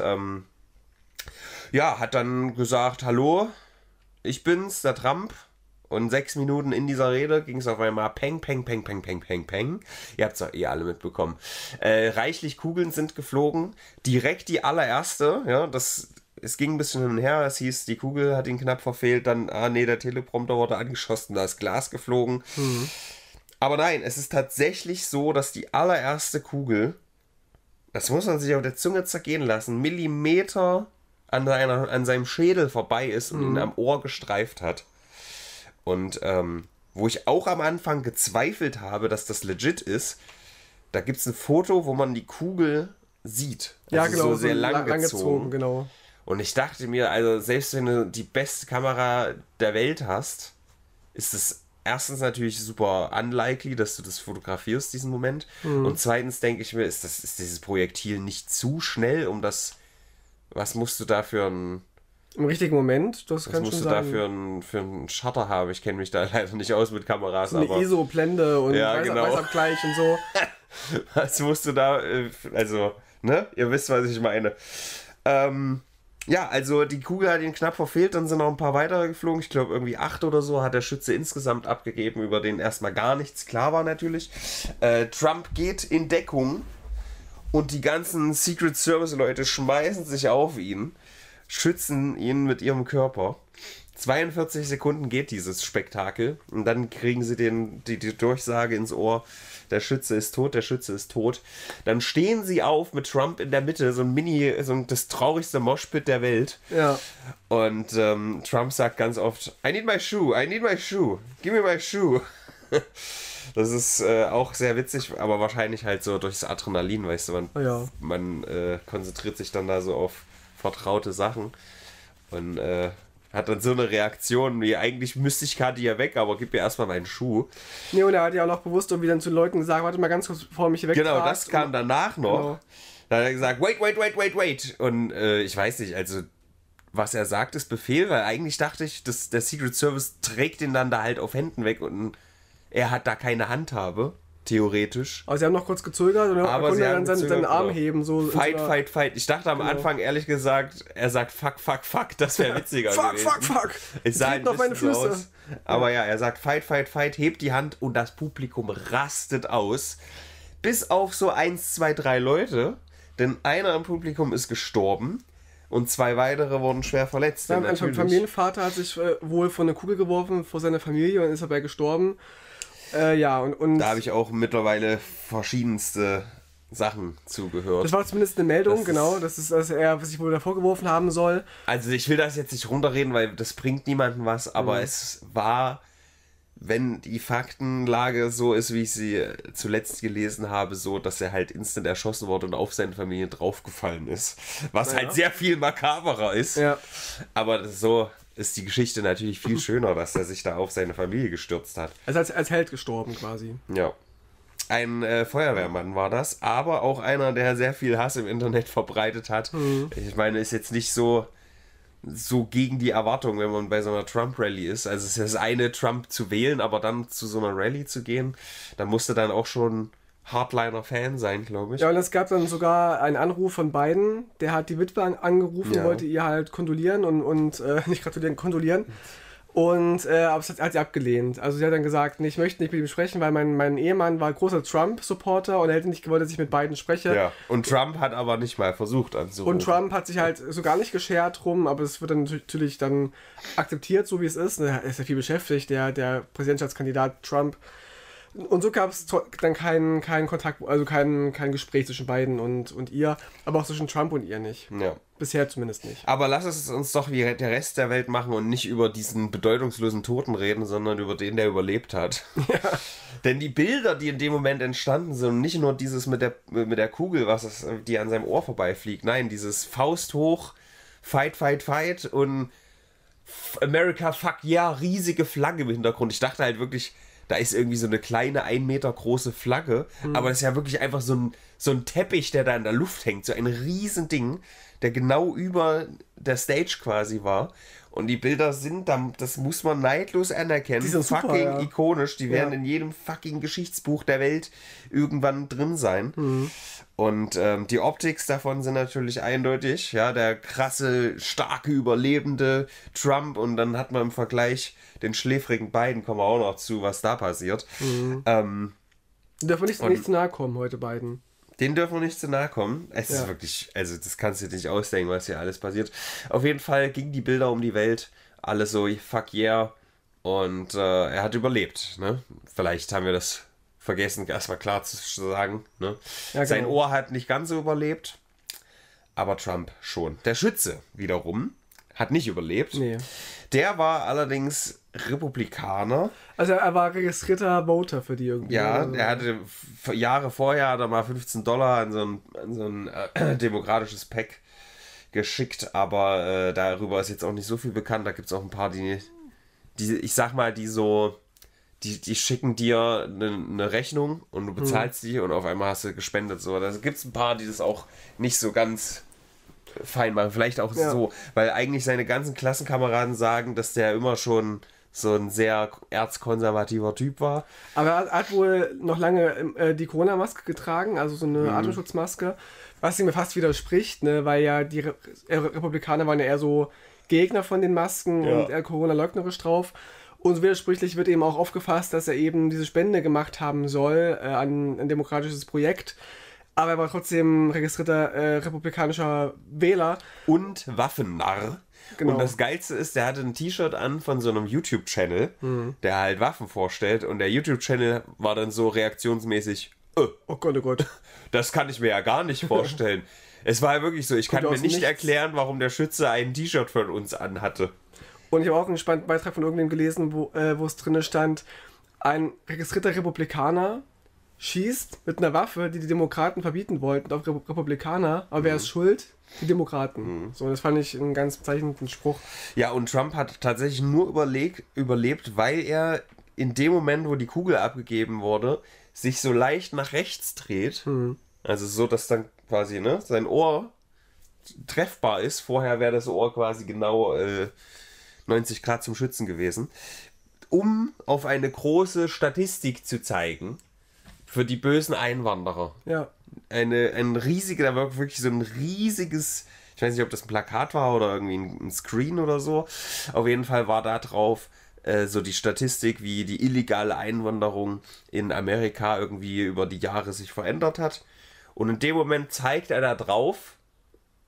hat dann gesagt, hallo, ich bin's, der Trump. Und 6 Minuten in dieser Rede ging es auf einmal peng, peng, peng, peng, peng, peng, peng. Ihr habt es doch eh alle mitbekommen. Reichlich Kugeln sind geflogen. Direkt die allererste, ja, es ging ein bisschen hin und her. Es hieß, die Kugel hat ihn knapp verfehlt. Dann, der Teleprompter wurde angeschossen, da ist Glas geflogen. Aber nein, es ist tatsächlich so, dass die allererste Kugel, das muss man sich auf der Zunge zergehen lassen, Millimeter an seinem Schädel vorbei ist und ihn am Ohr gestreift hat. Und wo ich auch am Anfang gezweifelt habe, dass das legit ist, da gibt es ein Foto, wo man die Kugel sieht. Also ja, genau. So sehr lang gezogen. Genau. Und ich dachte mir, also selbst wenn du die beste Kamera der Welt hast, ist es erstens natürlich super unlikely, dass du das fotografierst, diesen Moment. Und zweitens denke ich mir, ist dieses Projektil nicht zu schnell, um das... Was musst du da für ein... Im richtigen Moment, das kann schon sein. Was musst du da für einen Shutter haben? Ich kenne mich da leider nicht aus mit Kameras. So eine ISO-Blende und genau. Weißabgleich und so. Was musst du da... Also, ne? Ihr wisst, was ich meine. Also die Kugel hat ihn knapp verfehlt, dann sind noch ein paar weitere geflogen. Ich glaube irgendwie 8 oder so hat der Schütze insgesamt abgegeben, über den erstmal gar nichts klar war natürlich. Trump geht in Deckung und die ganzen Secret Service Leute schmeißen sich auf ihn, schützen ihn mit ihrem Körper. 42 Sekunden geht dieses Spektakel und dann kriegen sie die Durchsage ins Ohr, der Schütze ist tot, der Schütze ist tot. Dann stehen sie auf mit Trump in der Mitte, das traurigste Moshpit der Welt. Ja. Und Trump sagt ganz oft, I need my shoe, give me my shoe. Das ist auch sehr witzig, aber wahrscheinlich halt so durchs Adrenalin, weißt du, man konzentriert sich dann da so auf vertraute Sachen und hat dann so eine Reaktion, wie eigentlich müsste ich gerade hier weg, aber gib mir erstmal meinen Schuh. Nee, und er hat ja auch noch bewusst irgendwie dann zu Leuten gesagt, warte mal ganz kurz, bevor mich hier weg. Genau, das kam danach noch. Genau. Dann hat er gesagt, wait. Und ich weiß nicht, also was er sagt, ist Befehl, weil eigentlich dachte ich, dass der Secret Service trägt ihn dann da halt auf Händen weg und er hat da keine Handhabe, theoretisch. Aber sie haben noch kurz gezögert und er konnte dann seinen Arm heben. So Fight. Ich dachte am Anfang, ehrlich gesagt, er sagt fuck, das wäre witziger gewesen. Fuck. Ich sah noch meine Füße. Aus. Aber ja, er sagt fight, hebt die Hand und das Publikum rastet aus. Bis auf so 1, 2, 3 Leute, denn einer im Publikum ist gestorben. Und 2 weitere wurden schwer verletzt. Ein Familienvater hat sich wohl von einer Kugel geworfen vor seiner Familie und ist dabei gestorben. Ja, und Da habe ich auch mittlerweile verschiedenste Sachen zugehört. das war zumindest eine Meldung, genau, dass er sich wohl da vorgeworfen haben soll. Also ich will das jetzt nicht runterreden, weil das bringt niemandem was, aber es war, wenn die Faktenlage so ist, wie ich sie zuletzt gelesen habe, so, dass er halt instant erschossen wurde und auf seine Familie draufgefallen ist. Was halt sehr viel makaberer ist. Ja. Aber so ist die Geschichte natürlich viel schöner, dass er sich da auf seine Familie gestürzt hat. Also als Held gestorben quasi. Ja. Ein Feuerwehrmann war das, aber auch einer, der sehr viel Hass im Internet verbreitet hat. Ich meine, ist jetzt nicht so gegen die Erwartung, wenn man bei so einer Trump-Rallye ist. Also es ist das eine, Trump zu wählen, aber dann zu so einer Rallye zu gehen, da musste dann auch schon Hardliner-Fan sein, glaube ich. Ja, und es gab dann sogar einen Anruf von Biden, der hat die Witwe angerufen, wollte ihr halt kondolieren und nicht gratulieren, kondolieren. Und aber es hat sie abgelehnt. Also sie hat dann gesagt, nee, ich möchte nicht mit ihm sprechen, weil mein Ehemann war großer Trump-Supporter und er hätte nicht gewollt, dass ich mit Biden spreche. Ja, und Trump hat aber nicht mal versucht anzurufen. Und Trump hat sich halt so gar nicht geschert drum, aber es wird dann natürlich dann akzeptiert, so wie es ist. Er ist ja viel beschäftigt, der Präsidentschaftskandidat Trump. Und so gab es dann keinen Kontakt, also kein Gespräch zwischen beiden und ihr, aber auch zwischen Trump und ihr nicht. Ja. Bisher zumindest nicht. Aber lass es uns doch wie der Rest der Welt machen und nicht über diesen bedeutungslosen Toten reden, sondern über den, der überlebt hat. Ja. Denn die Bilder, die in dem Moment entstanden sind, nicht nur dieses mit der Kugel, die an seinem Ohr vorbeifliegt, nein, dieses Faust hoch, Fight, Fight, Fight und America, fuck yeah, riesige Flagge im Hintergrund. Ich dachte halt wirklich, da ist irgendwie so eine kleine 1 Meter große Flagge, aber das ist ja wirklich einfach so ein Teppich, der da in der Luft hängt, so ein Riesending, der genau über der Stage quasi war. Und die Bilder sind, das muss man neidlos anerkennen, die sind fucking super, ja. Ikonisch, die werden in jedem fucking Geschichtsbuch der Welt irgendwann drin sein. Und die Optics davon sind natürlich eindeutig, ja, der krasse, starke, überlebende Trump und dann hat man im Vergleich den schläfrigen Biden, kommen wir auch noch zu, was da passiert. Dürfen wir nicht zu nahe kommen heute beiden. Den dürfen wir nicht zu nahe kommen. Es ist wirklich, also das kannst du dir nicht ausdenken, was hier alles passiert. Auf jeden Fall gingen die Bilder um die Welt, alle so, fuck yeah. Und er hat überlebt, ne? Vielleicht haben wir das vergessen, erstmal klar zu sagen, ne? Ja, genau. Sein Ohr hat nicht ganz so überlebt, aber Trump schon. Der Schütze wiederum hat nicht überlebt. Nee. Der war allerdings Republikaner. Also er war registrierter Voter für die irgendwie. Ja, also. Er hatte Jahre vorher hat er mal $15 an so ein demokratisches Pack geschickt, aber darüber ist jetzt auch nicht so viel bekannt. Da gibt es auch ein paar, die ich sag mal, die schicken dir eine Rechnung und du bezahlst die und auf einmal hast du gespendet. So, da gibt es ein paar, die das auch nicht so ganz fein machen. Vielleicht auch so, weil eigentlich seine ganzen Klassenkameraden sagen, dass der immer schon so ein sehr erzkonservativer Typ war. Aber er hat wohl noch lange die Corona-Maske getragen, also so eine Atemschutzmaske, was ihm fast widerspricht, ne, weil ja die Republikaner waren ja eher so Gegner von den Masken und eher Corona-leugnerisch drauf. Und so widersprüchlich wird eben auch aufgefasst, dass er eben diese Spende gemacht haben soll an ein demokratisches Projekt. Aber er war trotzdem registrierter republikanischer Wähler. Und Waffennarr. Genau. Und das Geilste ist, der hatte ein T-Shirt an von so einem YouTube-Channel, der halt Waffen vorstellt. Und der YouTube-Channel war dann so reaktionsmäßig, oh Gott, oh Gott. Das kann ich mir ja gar nicht vorstellen. Es war ja wirklich so, ich kann mir nicht erklären, warum der Schütze ein T-Shirt von uns anhatte. Und ich habe auch einen spannenden Beitrag von irgendjemandem gelesen, wo es drin stand, ein registrierter Republikaner schießt mit einer Waffe, die Demokraten verbieten wollten, auf Republikaner, aber wer ist schuld? Die Demokraten. So, das fand ich einen ganz bezeichnenden Spruch. Ja, und Trump hat tatsächlich nur überlebt, weil er in dem Moment, wo die Kugel abgegeben wurde, sich so leicht nach rechts dreht. Also so, dass dann quasi sein Ohr treffbar ist. Vorher wäre das Ohr quasi genau 90 Grad zum Schützen gewesen. Um auf eine große Statistik zu zeigen für die bösen Einwanderer. Ja. Ein riesiger, da war wirklich so ein riesiges, ich weiß nicht, ob das ein Plakat war oder irgendwie ein Screen oder so. Auf jeden Fall war da drauf so die Statistik, wie die illegale Einwanderung in Amerika irgendwie über die Jahre sich verändert hat. Und in dem Moment zeigt er da drauf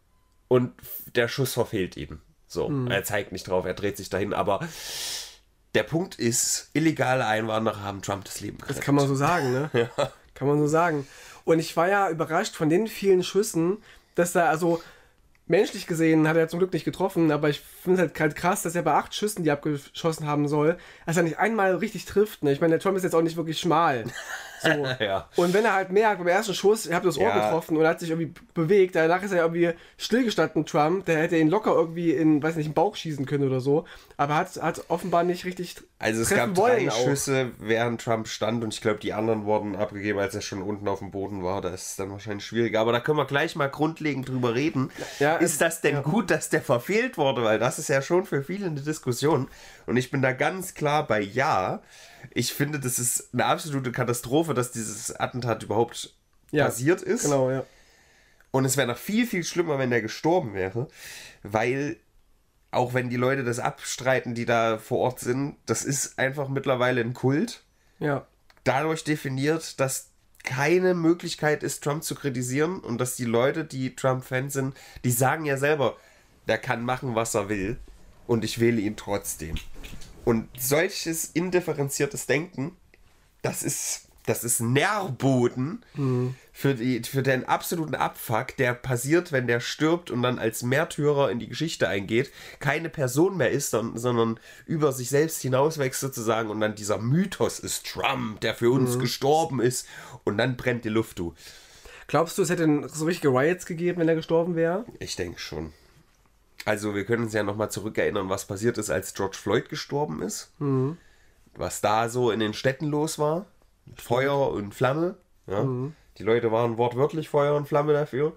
und der Schuss verfehlt ihn. So, er zeigt nicht drauf, er dreht sich dahin, aber Der Punkt ist, illegale Einwanderer haben Trump das Leben gerettet. Das kann man so sagen, ne? Ja. Kann man so sagen. Und ich war ja überrascht von den vielen Schüssen, dass da, also menschlich gesehen hat er zum Glück nicht getroffen, aber ich finde es halt krass, dass er bei 8 Schüssen, die er abgeschossen haben soll, dass er nicht einmal richtig trifft. Ne? Ich meine, der Trump ist jetzt auch nicht wirklich schmal. So. Ja. Und wenn er halt merkt, beim ersten Schuss, er hat das Ohr getroffen und er hat sich irgendwie bewegt, danach ist er irgendwie stillgestanden, Trump, der hätte ihn locker irgendwie in, weiß nicht, den Bauch schießen können oder so, aber hat offenbar nicht richtig Also es gab 3 Schüsse, während Trump stand und ich glaube, die anderen wurden abgegeben, als er schon unten auf dem Boden war. Da ist es dann wahrscheinlich schwieriger. Aber da können wir gleich mal grundlegend drüber reden. Ja, ist das denn gut, dass der verfehlt wurde? Weil das ist ja schon für viele eine Diskussion. Und ich bin da ganz klar bei ja. Ich finde, das ist eine absolute Katastrophe, dass dieses Attentat überhaupt passiert ist. Genau, ja. Und es wäre noch viel, viel schlimmer, wenn der gestorben wäre. Weil, auch wenn die Leute das abstreiten, die da vor Ort sind, das ist einfach mittlerweile ein Kult. Ja. Dadurch definiert, dass keine Möglichkeit ist, Trump zu kritisieren. Und dass die Leute, die Trump-Fans sind, die sagen ja selber, der kann machen, was er will. Und ich wähle ihn trotzdem. Und solches indifferenziertes Denken, das ist Nährboden für den absoluten Abfuck, der passiert, wenn der stirbt und dann als Märtyrer in die Geschichte eingeht, keine Person mehr ist, sondern über sich selbst hinauswächst sozusagen und dann dieser Mythos ist Trump, der für uns gestorben ist und dann brennt die Luft, du. Glaubst du, es hätte so richtige Riots gegeben, wenn er gestorben wäre? Ich denke schon. Also wir können uns ja nochmal zurückerinnern, was passiert ist, als George Floyd gestorben ist. Was da so in den Städten los war. Feuer und Flamme. Ja. Die Leute waren wortwörtlich Feuer und Flamme dafür.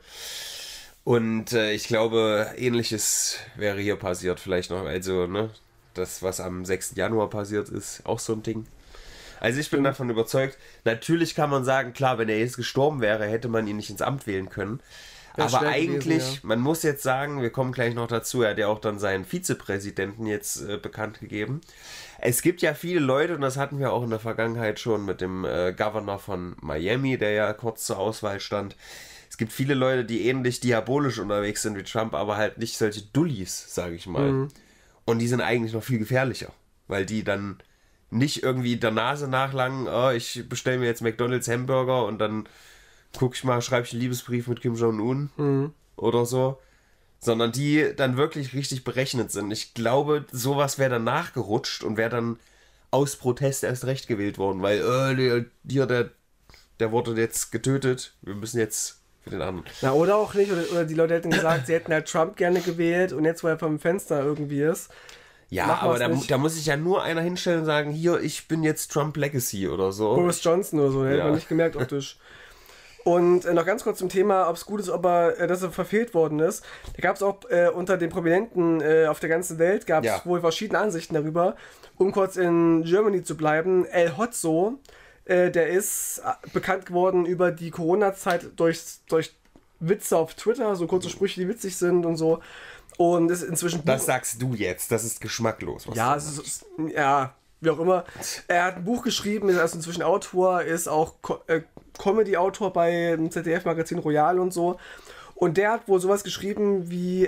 Und ich glaube, Ähnliches wäre hier passiert vielleicht noch. Also, ne, das, was am 6. Januar passiert ist, auch so ein Ding. Also ich bin davon überzeugt, natürlich kann man sagen, klar, wenn er jetzt gestorben wäre, hätte man ihn nicht ins Amt wählen können. Aber eigentlich, gewesen, man muss jetzt sagen, wir kommen gleich noch dazu, er hat ja auch dann seinen Vizepräsidenten jetzt bekannt gegeben. Es gibt ja viele Leute, und das hatten wir auch in der Vergangenheit schon mit dem Governor von Miami, der ja kurz zur Auswahl stand. Es gibt viele Leute, die ähnlich diabolisch unterwegs sind wie Trump, aber halt nicht solche Dullis, sage ich mal. Und die sind eigentlich noch viel gefährlicher, weil die dann nicht irgendwie der Nase nachlangen, oh, ich bestelle mir jetzt McDonald's Hamburger und dann guck ich mal, schreibe ich einen Liebesbrief mit Kim Jong-un oder so, sondern die dann wirklich richtig berechnet sind. Ich glaube, sowas wäre dann nachgerutscht und wäre dann aus Protest erst recht gewählt worden, weil der wurde jetzt getötet, wir müssen jetzt für den anderen. Na, oder auch nicht, oder die Leute hätten gesagt, sie hätten halt Trump gerne gewählt und jetzt, wo er vom Fenster irgendwie ist. Ja, aber da muss sich ja nur einer hinstellen und sagen, hier, ich bin jetzt Trump Legacy oder so. Boris Johnson oder so, hätte man nicht gemerkt optisch. Und noch ganz kurz zum Thema, ob es gut ist, dass er verfehlt worden ist. Da gab es auch unter den Prominenten auf der ganzen Welt, gab es wohl verschiedene Ansichten darüber. Um kurz in Germany zu bleiben, El Hotzo, der ist bekannt geworden über die Corona-Zeit durch Witze auf Twitter, so kurze Sprüche, die witzig sind und so. Und ist inzwischen... Das sagst du jetzt, das ist geschmacklos. Ja, wie auch immer. Er hat ein Buch geschrieben, ist also inzwischen Autor, ist auch Comedy-Autor bei dem ZDF-Magazin Royal und so. Und der hat wohl sowas geschrieben wie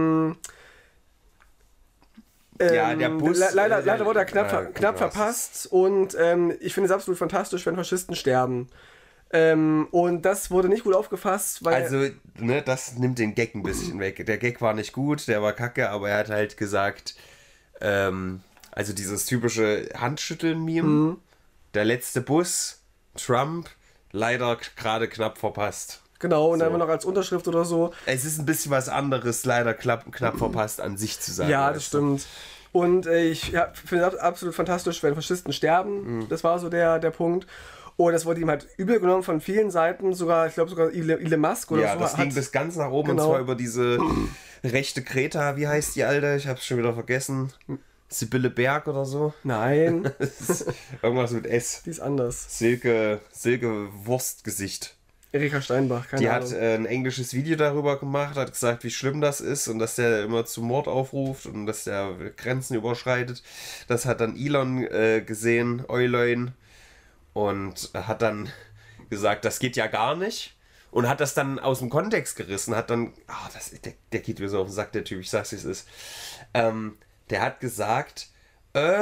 der Bus... Leider wurde er knapp verpasst. Und ich finde es absolut fantastisch, wenn Faschisten sterben. Und das wurde nicht gut aufgefasst, weil... Also, ne, das nimmt den Gag ein bisschen weg. Der Gag war nicht gut, der war kacke, aber er hat halt gesagt, also dieses typische Handschütteln-Meme, der letzte Bus, Trump, leider gerade knapp verpasst. Genau, und so. Dann noch als Unterschrift oder so. Es ist ein bisschen was anderes, leider knapp verpasst an sich zu sagen. Ja, das stimmt. Und ich finde es absolut fantastisch, wenn Faschisten sterben. Das war so der Punkt. Und das wurde ihm halt übel genommen von vielen Seiten, ich glaube sogar Elon Musk oder so. Ja, das ging bis ganz nach oben, und zwar über diese rechte Greta, wie heißt die Alte? Ich hab's schon wieder vergessen. Sibylle Berg oder so? Nein. Irgendwas mit S. Die ist anders. Silke Wurstgesicht. Erika Steinbach, keine Ahnung. Die hat ein englisches Video darüber gemacht, hat gesagt, wie schlimm das ist und dass der immer zu Mord aufruft und dass der Grenzen überschreitet. Das hat dann Elon gesehen, Eulein, und hat dann gesagt, das geht ja gar nicht. Und hat das dann aus dem Kontext gerissen, hat dann, der geht mir so auf den Sack, der Typ, ich sag's, wie es ist. Der hat gesagt,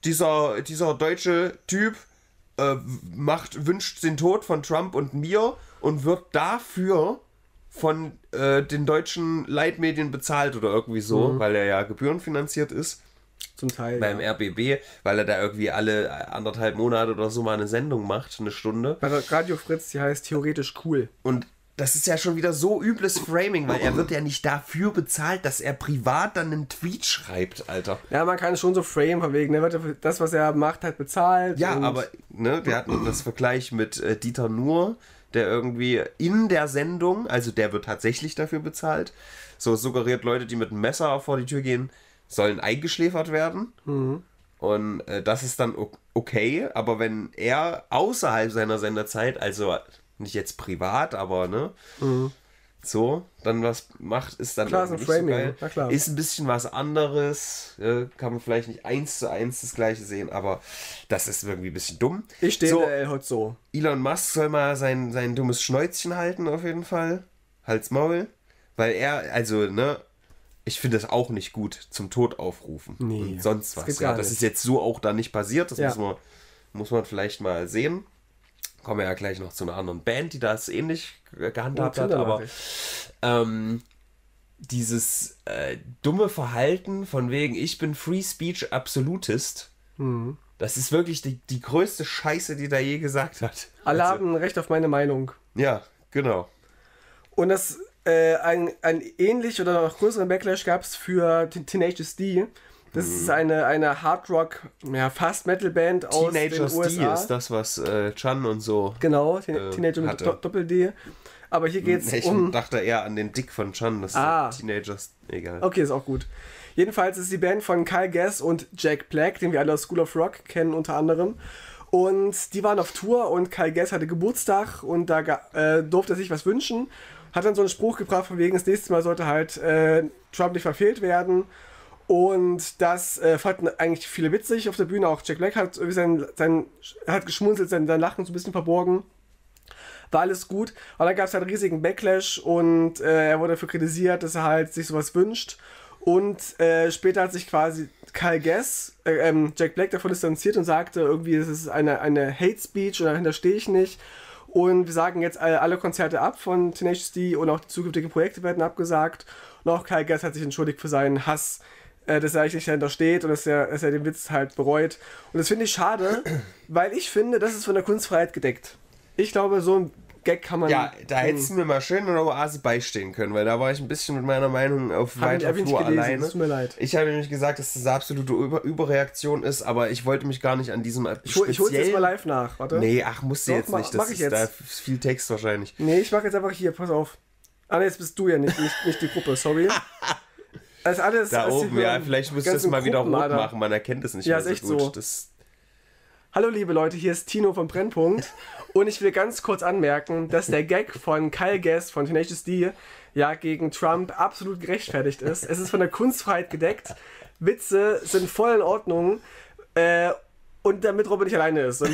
dieser deutsche Typ wünscht den Tod von Trump und mir und wird dafür von den deutschen Leitmedien bezahlt oder irgendwie so, weil er ja gebührenfinanziert ist. Zum Teil. Beim RBB, weil er da irgendwie alle 1,5 Monate oder so mal eine Sendung macht, eine Stunde. Bei Radio Fritz, die heißt theoretisch cool. Und das ist ja schon wieder so übles Framing, weil er wird ja nicht dafür bezahlt, dass er privat dann einen Tweet schreibt, Alter. Ja, man kann es schon so framen, von wegen, er wird dafür das, was er macht, halt bezahlt. Ja, aber ne, wir hatten das Vergleich mit Dieter Nuhr, der irgendwie in der Sendung, also der wird tatsächlich dafür bezahlt, so suggeriert, Leute, die mit einem Messer vor die Tür gehen, sollen eingeschläfert werden. Und das ist dann okay, aber wenn er außerhalb seiner Senderzeit, also nicht jetzt privat, aber ne, so, dann was macht, ist dann klar, nicht Framing, so geil. na klar. Ist ein bisschen was anderes, kann man vielleicht nicht 1:1 das gleiche sehen, aber das ist irgendwie ein bisschen dumm. Ich stehe so, heute so. Elon Musk soll mal sein dummes Schnäuzchen halten, auf jeden Fall. Halt's Maul. Weil er, also, ne, ich finde das auch nicht gut zum Tod aufrufen. Nee, und sonst was. geht Ja, gar das nicht. ist jetzt so auch da nicht passiert. Das Ja. muss man vielleicht mal sehen. Kommen wir ja gleich noch zu einer anderen Band, die das ähnlich gehandhabt hat. Aber dieses dumme Verhalten von wegen, ich bin Free Speech Absolutist, das ist wirklich die größte Scheiße, die da je gesagt hat. Alle Also, haben ein Recht auf meine Meinung. ja, genau. Und das ein ähnlich oder noch größeren Backlash gab es für Tenacious D. Das ist eine Hard-Rock, ja, Fast-Metal-Band aus den Teenagers USA. D ist das, was Chan und so. Genau, Teenager mit hatte. Doppel-D. Aber hier geht es Ich dachte eher an den Dick von Chan, das ist Teenagers, egal. Okay, ist auch gut. Jedenfalls ist die Band von Kyle Gass und Jack Black, den wir alle aus School of Rock kennen unter anderem. Und die waren auf Tour und Kyle Gass hatte Geburtstag und da durfte er sich was wünschen. Hat dann so einen Spruch gebracht von wegen, das nächste Mal sollte halt Trump nicht verfehlt werden. Und das fanden eigentlich viele witzig auf der Bühne. Auch Jack Black hat irgendwie hat geschmunzelt, sein Lachen so ein bisschen verborgen. War alles gut. Und dann gab es halt einen riesigen Backlash und er wurde dafür kritisiert, dass er halt sich sowas wünscht. Und später hat sich quasi Kyle Gass, Jack Black davon distanziert und sagte irgendwie, das ist eine Hate Speech und dahinter stehe ich nicht. Und wir sagen jetzt alle Konzerte ab von Tenacious D und auch die zukünftigen Projekte werden abgesagt. Und auch Kyle Gass hat sich entschuldigt für seinen Hass, dass er eigentlich nicht dahinter steht und dass er den Witz halt bereut. Und das finde ich schade, weil ich finde, das ist von der Kunstfreiheit gedeckt. Ich glaube, so ein Gag kann man... Ja, da hättest du mir mal schön in der Oase beistehen können, weil da war ich ein bisschen mit meiner Meinung auf weiter Flur alleine. Das tut mir leid. Ich habe nämlich gesagt, dass das eine absolute Überreaktion ist, aber ich wollte mich gar nicht an diesem Ich hol's jetzt mal live nach, warte. Nee, ach, musst du jetzt nicht. Mach ich jetzt. Da ist viel Text wahrscheinlich. Nee, ich mach jetzt einfach hier, pass auf. Ah, nee, jetzt bist du ja nicht die Gruppe, sorry. Also alles, Da oben, ja, vielleicht musst du das mal wieder rot Alter. machen, man erkennt es nicht Ja, mehr ist echt so gut. so. Das, Hallo liebe Leute, hier ist Tino vom Brennpunkt und ich will ganz kurz anmerken, dass der Gag von Kyle Gass von Tenacious D ja gegen Trump absolut gerechtfertigt ist. Es ist von der Kunstfreiheit gedeckt. Witze sind voll in Ordnung und damit Robin nicht alleine ist.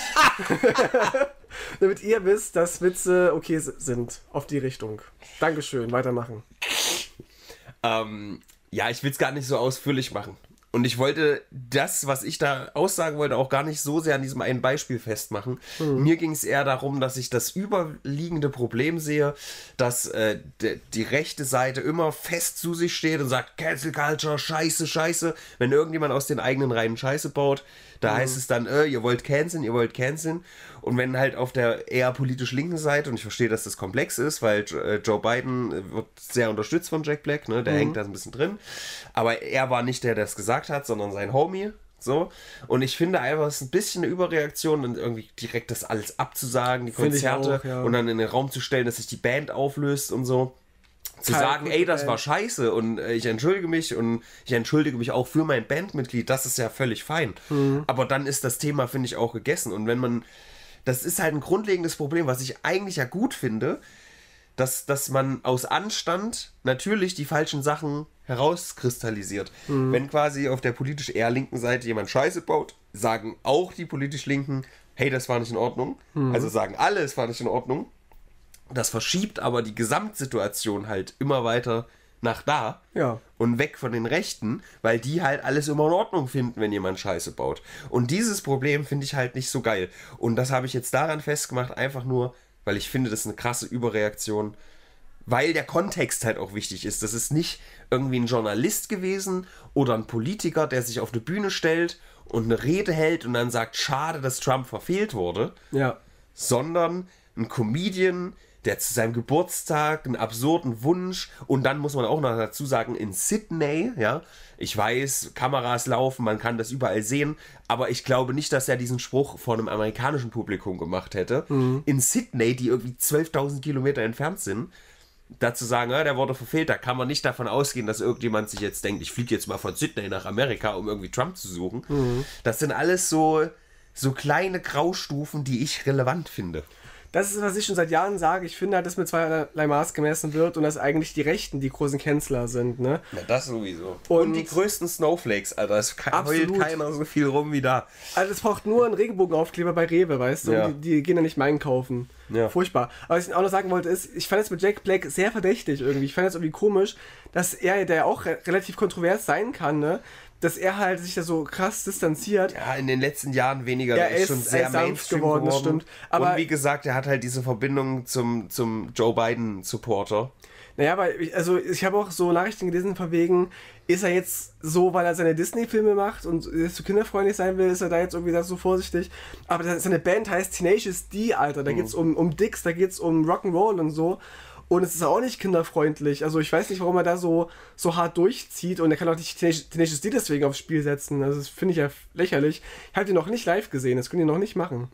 Damit ihr wisst, dass Witze okay sind auf die Richtung. Dankeschön, weitermachen. ja, ich will es gar nicht so ausführlich machen. Und ich wollte das, was ich da aussagen wollte, auch gar nicht so sehr an diesem einen Beispiel festmachen. Mir ging es eher darum, dass ich das überliegende Problem sehe, dass die rechte Seite immer fest zu sich steht und sagt, Cancel Culture, scheiße, scheiße. Wenn irgendjemand aus den eigenen Reihen Scheiße baut, da heißt es dann, ihr wollt canceln, ihr wollt canceln. Und wenn halt auf der eher politisch linken Seite, und ich verstehe, dass das komplex ist, weil Joe Biden wird sehr unterstützt von Jack Black, ne? Der hängt da ein bisschen drin. Aber er war nicht der es gesagt hat, sondern sein Homie. So. Und ich finde einfach, es ist ein bisschen eine Überreaktion, und irgendwie direkt das alles abzusagen, die Konzerte, auch, ja. und dann in den Raum zu stellen, dass sich die Band auflöst und so. Zu Kyle, sagen, ey, das war scheiße und ich entschuldige mich und ich entschuldige mich auch für mein Bandmitglied, das ist ja völlig fein. Aber dann ist das Thema, finde ich, auch gegessen. Und wenn man, das ist halt ein grundlegendes Problem, was ich eigentlich ja gut finde, dass man aus Anstand natürlich die falschen Sachen herauskristallisiert. Wenn quasi auf der politisch eher linken Seite jemand Scheiße baut, sagen auch die politisch Linken, hey, das war nicht in Ordnung. Also sagen alle, es war nicht in Ordnung. Das verschiebt aber die Gesamtsituation halt immer weiter nach da Ja. und weg von den Rechten, weil die halt alles immer in Ordnung finden, wenn jemand Scheiße baut. Und dieses Problem finde ich halt nicht so geil. Und das habe ich jetzt daran festgemacht, einfach nur, weil ich finde, das ist eine krasse Überreaktion, weil der Kontext halt auch wichtig ist. Das ist nicht irgendwie ein Journalist gewesen oder ein Politiker, der sich auf eine Bühne stellt und eine Rede hält und dann sagt, schade, dass Trump verfehlt wurde, Ja. sondern ein Comedian, der zu seinem Geburtstag einen absurden Wunsch und dann muss man auch noch dazu sagen, in Sydney, ja, ich weiß, Kameras laufen, man kann das überall sehen, aber ich glaube nicht, dass er diesen Spruch vor einem amerikanischen Publikum gemacht hätte. In Sydney, die irgendwie 12.000 Kilometer entfernt sind, dazu sagen, ja, der wurde verfehlt, da kann man nicht davon ausgehen, dass irgendjemand sich jetzt denkt, ich fliege jetzt mal von Sydney nach Amerika, um irgendwie Trump zu suchen. Das sind alles so kleine Graustufen, die ich relevant finde. Das ist, was ich schon seit Jahren sage. Ich finde halt, dass mit zweierlei Maß gemessen wird und dass eigentlich die Rechten die großen Canceler sind, ne? Ja, das sowieso. Und die größten Snowflakes, Alter. Es heult keiner so viel rum wie da. Also es braucht nur einen Regenbogenaufkleber bei Rewe, weißt du? Ja. Und die gehen ja nicht mal einkaufen. Ja. Furchtbar. Aber was ich auch noch sagen wollte ist, ich fand es mit Jack Black sehr verdächtig irgendwie. Ich fand es irgendwie komisch, dass er, der ja auch relativ kontrovers sein kann, ne? Dass er halt sich da so krass distanziert. Ja, in den letzten Jahren weniger. Ja, Er ist schon sehr Mainstream geworden. Das stimmt. Aber und wie gesagt, er hat halt diese Verbindung zum Joe Biden-Supporter. naja, aber ich habe auch so Nachrichten gelesen von wegen, ist er jetzt so, weil er seine Disney-Filme macht und so kinderfreundlich sein will, ist er da jetzt irgendwie so vorsichtig. Aber seine Band heißt Tenacious D, Alter. Da geht's um Dicks, da geht's um Rock'n'Roll und so. Und es ist auch nicht kinderfreundlich. Also ich weiß nicht, warum er da so hart durchzieht. Und er kann auch nicht Tenacious D deswegen aufs Spiel setzen. Also das finde ich ja lächerlich. Ich habe ihn noch nicht live gesehen. Das können die noch nicht machen.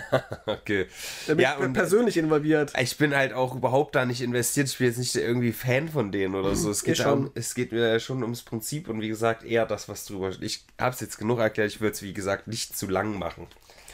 Okay. Da bin ich persönlich involviert. Ich bin halt auch überhaupt da nicht investiert. Ich bin jetzt nicht irgendwie Fan von denen oder so. Es geht mir schon ums Prinzip und wie gesagt eher das, was drüber... Ich habe es jetzt genug erklärt. Ich würde es wie gesagt nicht zu lang machen.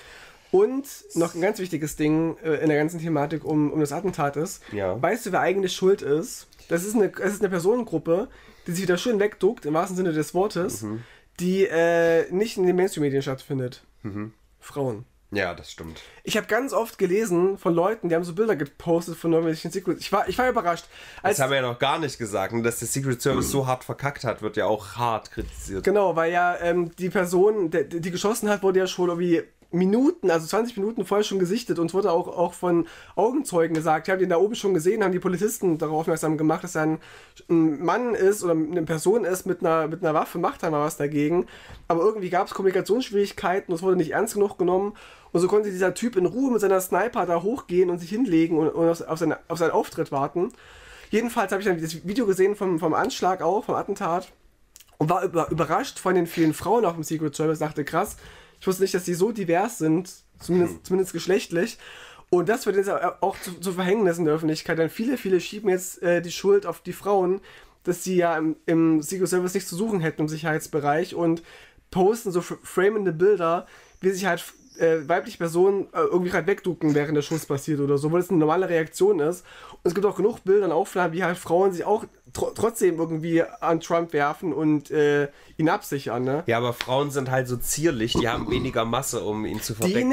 Und noch ein ganz wichtiges Ding in der ganzen Thematik um das Attentat ist, Ja. Weißt du, wer eigentlich schuld ist? Das ist eine Personengruppe, die sich da schön wegduckt, im wahrsten Sinne des Wortes, die nicht in den Mainstream-Medien stattfindet. Frauen. Ja, das stimmt. Ich habe ganz oft gelesen von Leuten, die haben so Bilder gepostet von irgendwelchen Secret. Ich war überrascht. Das haben wir ja noch gar nicht gesagt. Und dass der Secret Service so hart verkackt hat, wird ja auch hart kritisiert. Genau, weil ja die Person, die geschossen hat, wurde ja schon irgendwie Minuten, also 20 Minuten vorher schon gesichtet und wurde auch von Augenzeugen gesagt. Ich habe den da oben schon gesehen, haben die Polizisten darauf aufmerksam gemacht, dass er ein Mann ist oder eine Person ist mit einer Waffe, macht da mal was dagegen. Aber irgendwie gab es Kommunikationsschwierigkeiten, es wurde nicht ernst genug genommen. Und so konnte dieser Typ in Ruhe mit seiner Sniper da hochgehen und sich hinlegen und auf seinen Auftritt warten. Jedenfalls habe ich dann das Video gesehen vom Anschlag auch, vom Attentat und war überrascht von den vielen Frauen auf dem Secret Service, dachte krass, ich wusste nicht, dass die so divers sind, zumindest geschlechtlich. Und das wird jetzt auch zu Verhängnis in der Öffentlichkeit, denn viele schieben jetzt die Schuld auf die Frauen, dass sie ja im Secret Service nichts zu suchen hätten im Sicherheitsbereich und posten so framende Bilder, wie sich halt weibliche Personen irgendwie gerade wegducken, während der Schuss passiert oder so, weil es eine normale Reaktion ist. Und es gibt auch genug Bilder und Aufnahmen, wie halt Frauen sich auch trotzdem irgendwie an Trump werfen und ihn absichern, ne? Ja, aber Frauen sind halt so zierlich, die haben weniger Masse, um ihn zu verdecken.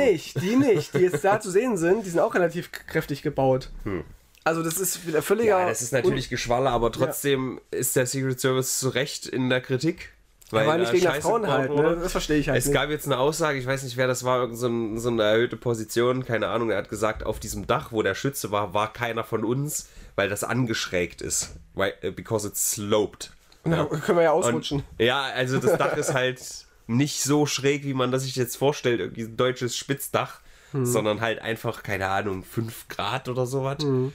Die jetzt da zu sehen sind, die sind auch relativ kräftig gebaut. Also das ist wieder völliger... Ja, das ist natürlich Geschwalle, aber trotzdem ist der Secret Service zu Recht in der Kritik. Weil aber nicht wegen der Frauen halt, ne? Das verstehe ich halt nicht. Es gab jetzt eine Aussage, ich weiß nicht, wer das war, irgend so eine erhöhte Position, keine Ahnung, er hat gesagt, auf diesem Dach, wo der Schütze war keiner von uns, weil das angeschrägt ist. Because it's sloped. Und dann können wir ja ausrutschen. Ja, also das Dach ist halt nicht so schräg, wie man das sich jetzt vorstellt, irgendwie ein deutsches Spitzdach, sondern halt einfach, keine Ahnung, 5 Grad oder sowas.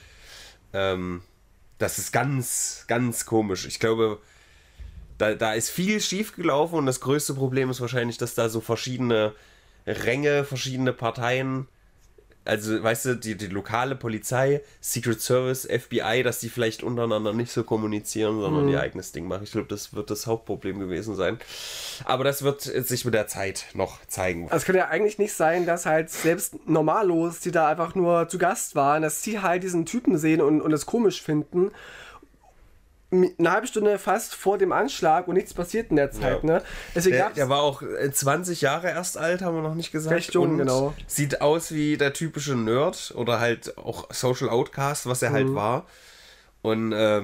Das ist ganz, ganz komisch. Ich glaube... Da ist viel schief gelaufen und das größte Problem ist wahrscheinlich, dass da so verschiedene Ränge, verschiedene Parteien, also weißt du, die lokale Polizei, Secret Service, FBI, dass die vielleicht untereinander nicht so kommunizieren, sondern ihr eigenes Ding machen. Ich glaube, das wird das Hauptproblem gewesen sein. Aber das wird sich mit der Zeit noch zeigen. Also es kann ja eigentlich nicht sein, dass halt selbst Normalos, die da einfach nur zu Gast waren, dass sie halt diesen Typen sehen und es komisch finden. Eine halbe Stunde fast vor dem Anschlag und nichts passiert in der Zeit, ne? Deswegen der war auch 20 Jahre erst alt, haben wir noch nicht gesagt. Recht jung, genau. Sieht aus wie der typische Nerd oder halt auch Social Outcast, was er halt war. Und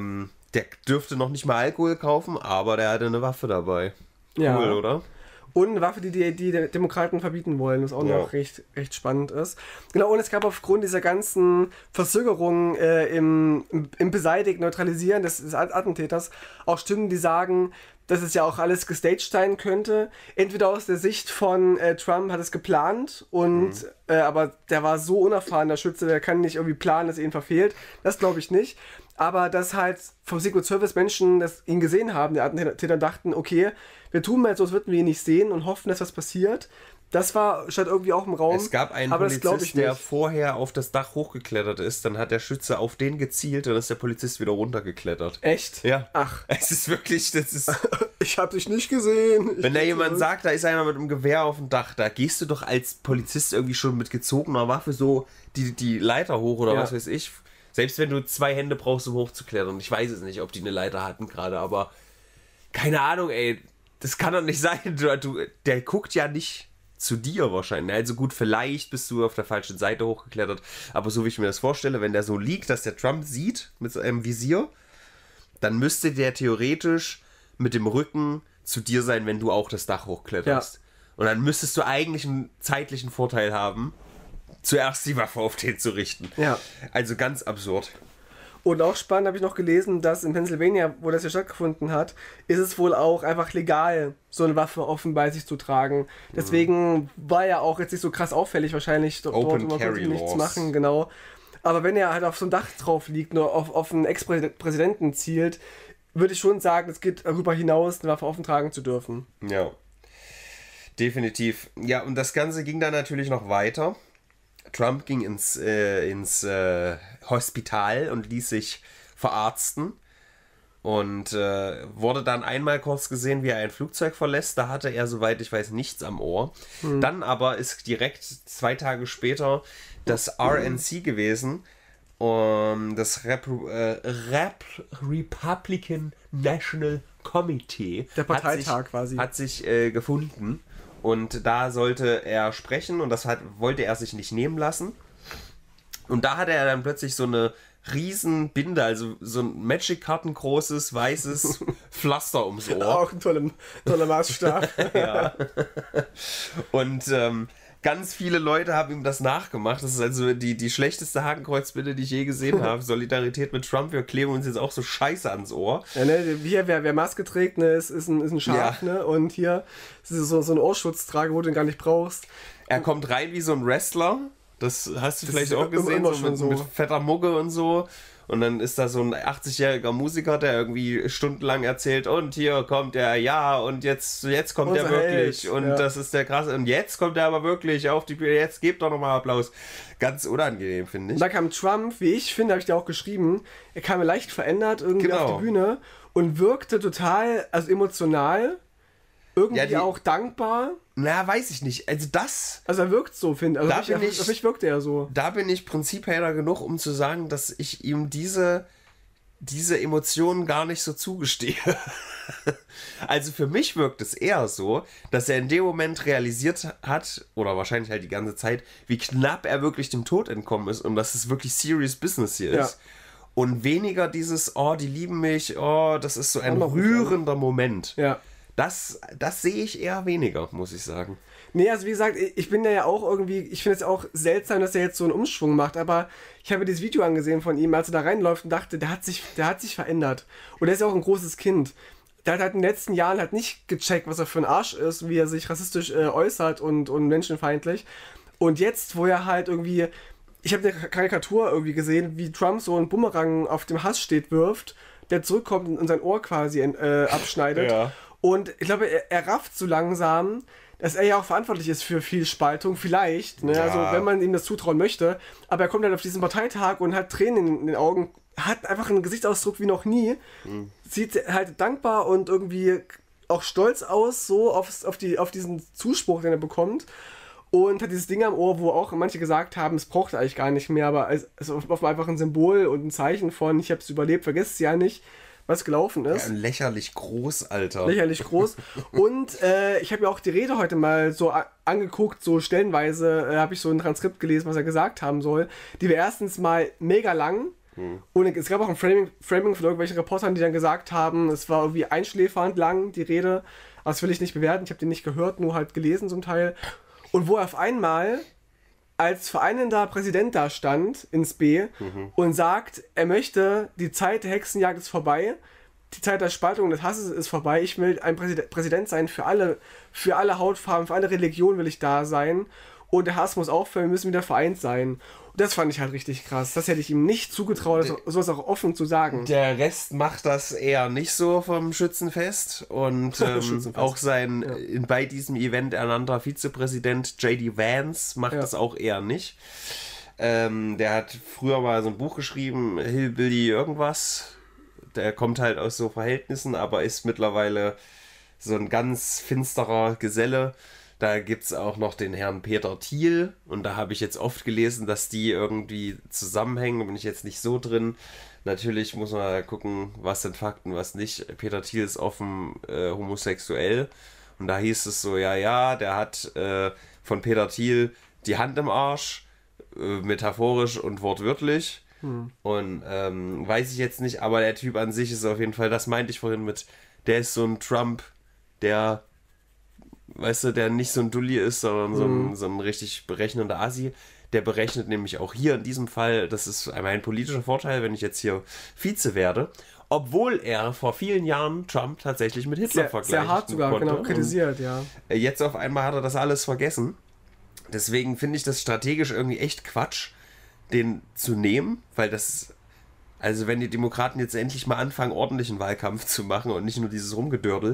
Der dürfte noch nicht mal Alkohol kaufen, aber der hatte eine Waffe dabei. Cool, Ja. oder? Und eine Waffe, die Demokraten verbieten wollen, was auch noch recht spannend ist. Genau, und es gab aufgrund dieser ganzen Verzögerungen im Beseitigen, Neutralisieren des Attentäters auch Stimmen, die sagen, dass es ja auch alles gestaged sein könnte. Entweder aus der Sicht von Trump hat es geplant aber der war so unerfahren, der Schütze, der kann nicht irgendwie planen, dass er ihn verfehlt. Das glaube ich nicht. Aber dass halt vom Secret Service Menschen ihn gesehen haben, die Attentäter dachten, okay, wir tun mal jetzt so, als würden wir ihn nicht sehen und hoffen, dass was passiert. Das stand irgendwie auch im Raum. Es gab einen Polizist, der vorher auf das Dach hochgeklettert ist, dann hat der Schütze auf den gezielt und ist der Polizist wieder runtergeklettert. Echt? Ja. Ach. Es ist wirklich, das ist... Ich hab dich nicht gesehen. Wenn da jemand sagt, da ist einer mit einem Gewehr auf dem Dach, da gehst du doch als Polizist irgendwie schon mit gezogener Waffe so die Leiter hoch oder was weiß ich. Selbst wenn du 2 Hände brauchst, um hochzuklettern. Ich weiß es nicht, ob die eine Leiter hatten gerade, aber keine Ahnung, ey. Das kann doch nicht sein. Der guckt ja nicht zu dir wahrscheinlich. Also gut, vielleicht bist du auf der falschen Seite hochgeklettert, aber so wie ich mir das vorstelle, wenn der so liegt, dass der Trump sieht mit seinem Visier, dann müsste der theoretisch mit dem Rücken zu dir sein, wenn du auch das Dach hochkletterst. Ja. Und dann müsstest du eigentlich einen zeitlichen Vorteil haben, zuerst die Waffe auf den zu richten. Ja. Also ganz absurd. Und auch spannend habe ich noch gelesen, dass in Pennsylvania, wo das ja stattgefunden hat, ist es wohl auch einfach legal, so eine Waffe offen bei sich zu tragen. Deswegen war ja auch jetzt nicht so krass auffällig wahrscheinlich dort, wo man nichts machen, genau. Aber wenn er halt auf so einem Dach drauf liegt, nur auf einen Ex-Präsidenten zielt, würde ich schon sagen, es geht darüber hinaus, eine Waffe offen tragen zu dürfen. Ja, definitiv. Ja, und das Ganze ging dann natürlich noch weiter. Trump ging ins Hospital und ließ sich verarzten und wurde dann einmal kurz gesehen, wie er ein Flugzeug verlässt. Da hatte er, soweit ich weiß, nichts am Ohr. Dann aber ist direkt 2 Tage später das RNC gewesen, das Republican National Committee. Der Parteitag quasi. Hat sich gefunden. Und da sollte er sprechen und das wollte er sich nicht nehmen lassen. Und da hatte er dann plötzlich so eine riesen Binde, also so ein Magic-Karten großes, weißes Pflaster ums Ohr. Auch ein toller Maßstab. Ja. Und ganz viele Leute haben ihm das nachgemacht. Das ist also die schlechteste Hakenkreuzbinde, die ich je gesehen habe. Solidarität mit Trump, wir kleben uns jetzt auch so scheiße ans Ohr. Ja, ne, hier, wer Maske trägt, ne, ist ein Schaf, ja. Ne? Und hier ist so ein Ohrschutz wo du den gar nicht brauchst. Er kommt rein wie so ein Wrestler. Das hast du vielleicht auch gesehen, mit fetter Mucke und so. Und dann ist da so ein 80-jähriger Musiker, der irgendwie stundenlang erzählt, und hier kommt er, ja, und jetzt kommt er wirklich. Und das ist der krasse. Und jetzt kommt er aber wirklich auf die Bühne. Jetzt gebt doch nochmal Applaus. Ganz unangenehm, finde ich. Und da kam Trump, wie ich finde, habe ich dir auch geschrieben, er kam leicht verändert irgendwie auf die Bühne und wirkte total, also emotional, irgendwie auch dankbar. Na, weiß ich nicht. Also er wirkt so, finde ich. Also auf mich wirkte er so. Da bin ich Prinziphater genug, um zu sagen, dass ich ihm diese Emotionen gar nicht so zugestehe. Also für mich wirkt es eher so, dass er in dem Moment realisiert hat, oder wahrscheinlich halt die ganze Zeit, wie knapp er wirklich dem Tod entkommen ist und dass es wirklich serious business hier ist. Und weniger dieses, oh, die lieben mich, oh, das ist so ein rührender Moment. Ja. Das sehe ich eher weniger, muss ich sagen. Nee, also wie gesagt, ich bin ja auch irgendwie, ich finde es auch seltsam, dass er jetzt so einen Umschwung macht, aber ich habe dieses Video angesehen von ihm, als er da reinläuft und dachte, der hat sich verändert. Und er ist ja auch ein großes Kind. Der hat halt in den letzten Jahren halt nicht gecheckt, was er für ein Arsch ist, wie er sich rassistisch äußert und menschenfeindlich. Und jetzt, wo er halt irgendwie, ich habe eine Karikatur irgendwie gesehen, wie Trump so einen Bumerang auf dem Hass wirft, der zurückkommt und sein Ohr quasi abschneidet. Ja. Und ich glaube, er rafft so langsam, dass er ja auch verantwortlich ist für viel Spaltung, vielleicht, ne? Ja. Also wenn man ihm das zutrauen möchte, aber er kommt halt auf diesen Parteitag und hat Tränen in den Augen, hat einfach einen Gesichtsausdruck wie noch nie, sieht halt dankbar und irgendwie auch stolz aus, so auf diesen Zuspruch, den er bekommt, und hat dieses Ding am Ohr, wo auch manche gesagt haben, es braucht er eigentlich gar nicht mehr, aber es ist einfach ein Symbol und ein Zeichen von, ich habe es überlebt, vergesst es ja nicht, was gelaufen ist. Ja, lächerlich groß, Alter. Lächerlich groß. Und ich habe ja auch die Rede heute mal so angeguckt, so stellenweise habe ich so ein Transkript gelesen, was er gesagt haben soll. Die war erstens mal mega lang. Und es gab auch ein Framing von irgendwelchen Reportern, die dann gesagt haben, es war irgendwie einschläfernd lang, die Rede. Aber das will ich nicht bewerten, ich habe den nicht gehört, nur halt gelesen zum Teil. Und wo er auf einmal als vereinender Präsident da stand, ins B, und sagt, er möchte, die Zeit der Hexenjagd ist vorbei, die Zeit der Spaltung und des Hasses ist vorbei, ich will ein Präsident sein für alle Hautfarben, für alle Religionen will ich da sein. Und der Hass muss aufhören, wir müssen wieder vereint sein. Und das fand ich halt richtig krass. Das hätte ich ihm nicht zugetraut, sowas auch offen zu sagen. Der Rest macht das eher nicht so vom Schützenfest. Und auch sein bei diesem Event ernannter Vizepräsident J.D. Vance macht das auch eher nicht. Der hat früher mal so ein Buch geschrieben, Hillbilly irgendwas. Der kommt halt aus so Verhältnissen, aber ist mittlerweile so ein ganz finsterer Geselle. Da gibt es auch noch den Herrn Peter Thiel und da habe ich jetzt oft gelesen, dass die irgendwie zusammenhängen, da bin ich jetzt nicht so drin. Natürlich muss man gucken, was sind Fakten, was nicht. Peter Thiel ist offen homosexuell und da hieß es so, der hat von Peter Thiel die Hand im Arsch, metaphorisch und wortwörtlich. Und weiß ich jetzt nicht, aber der Typ an sich ist auf jeden Fall, das meinte ich vorhin mit, der ist so ein Trump, der... Weißt du, der nicht so ein Dulli ist, sondern so ein richtig berechnender Assi. Der berechnet nämlich auch hier in diesem Fall, das ist mein politischer Vorteil, wenn ich jetzt hier Vize werde, obwohl er vor vielen Jahren Trump tatsächlich mit Hitler vergleicht. Sehr hart sogar, genau, kritisiert, ja. Jetzt auf einmal hat er das alles vergessen. Deswegen finde ich das strategisch irgendwie echt Quatsch, den zu nehmen, weil das... Also wenn die Demokraten jetzt endlich mal anfangen, ordentlichen Wahlkampf zu machen und nicht nur dieses Rumgedördel,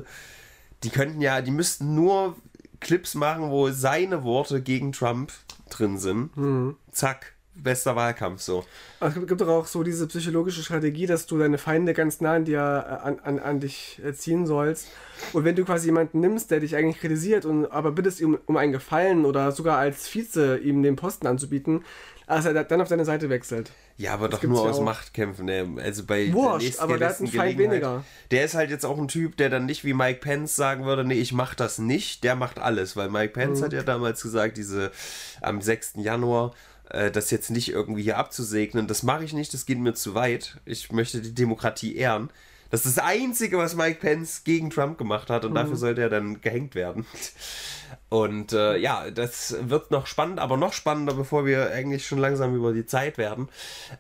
die müssten nur Clips machen, wo seine Worte gegen Trump drin sind. Zack, bester Wahlkampf so. Also es gibt doch auch so diese psychologische Strategie, dass du deine Feinde ganz nah an dir an dich ziehen sollst. Und wenn du quasi jemanden nimmst, der dich eigentlich kritisiert, aber bittest ihm um einen Gefallen oder sogar als Vize ihm den Posten anzubieten, also er dann auf deine Seite wechselt. Ja, aber das doch nur aus Machtkämpfen. Ne? Also bei Wurscht, aber der hat einen Feind weniger. Der ist halt jetzt auch ein Typ, der dann nicht wie Mike Pence sagen würde, nee, ich mach das nicht, der macht alles. Weil Mike Pence hat ja damals gesagt, am 6. Januar, das jetzt nicht irgendwie hier abzusegnen, das mache ich nicht, das geht mir zu weit. Ich möchte die Demokratie ehren. Das ist das Einzige, was Mike Pence gegen Trump gemacht hat und dafür sollte er dann gehängt werden. Und das wird noch spannend, aber noch spannender, bevor wir eigentlich schon langsam über die Zeit werden.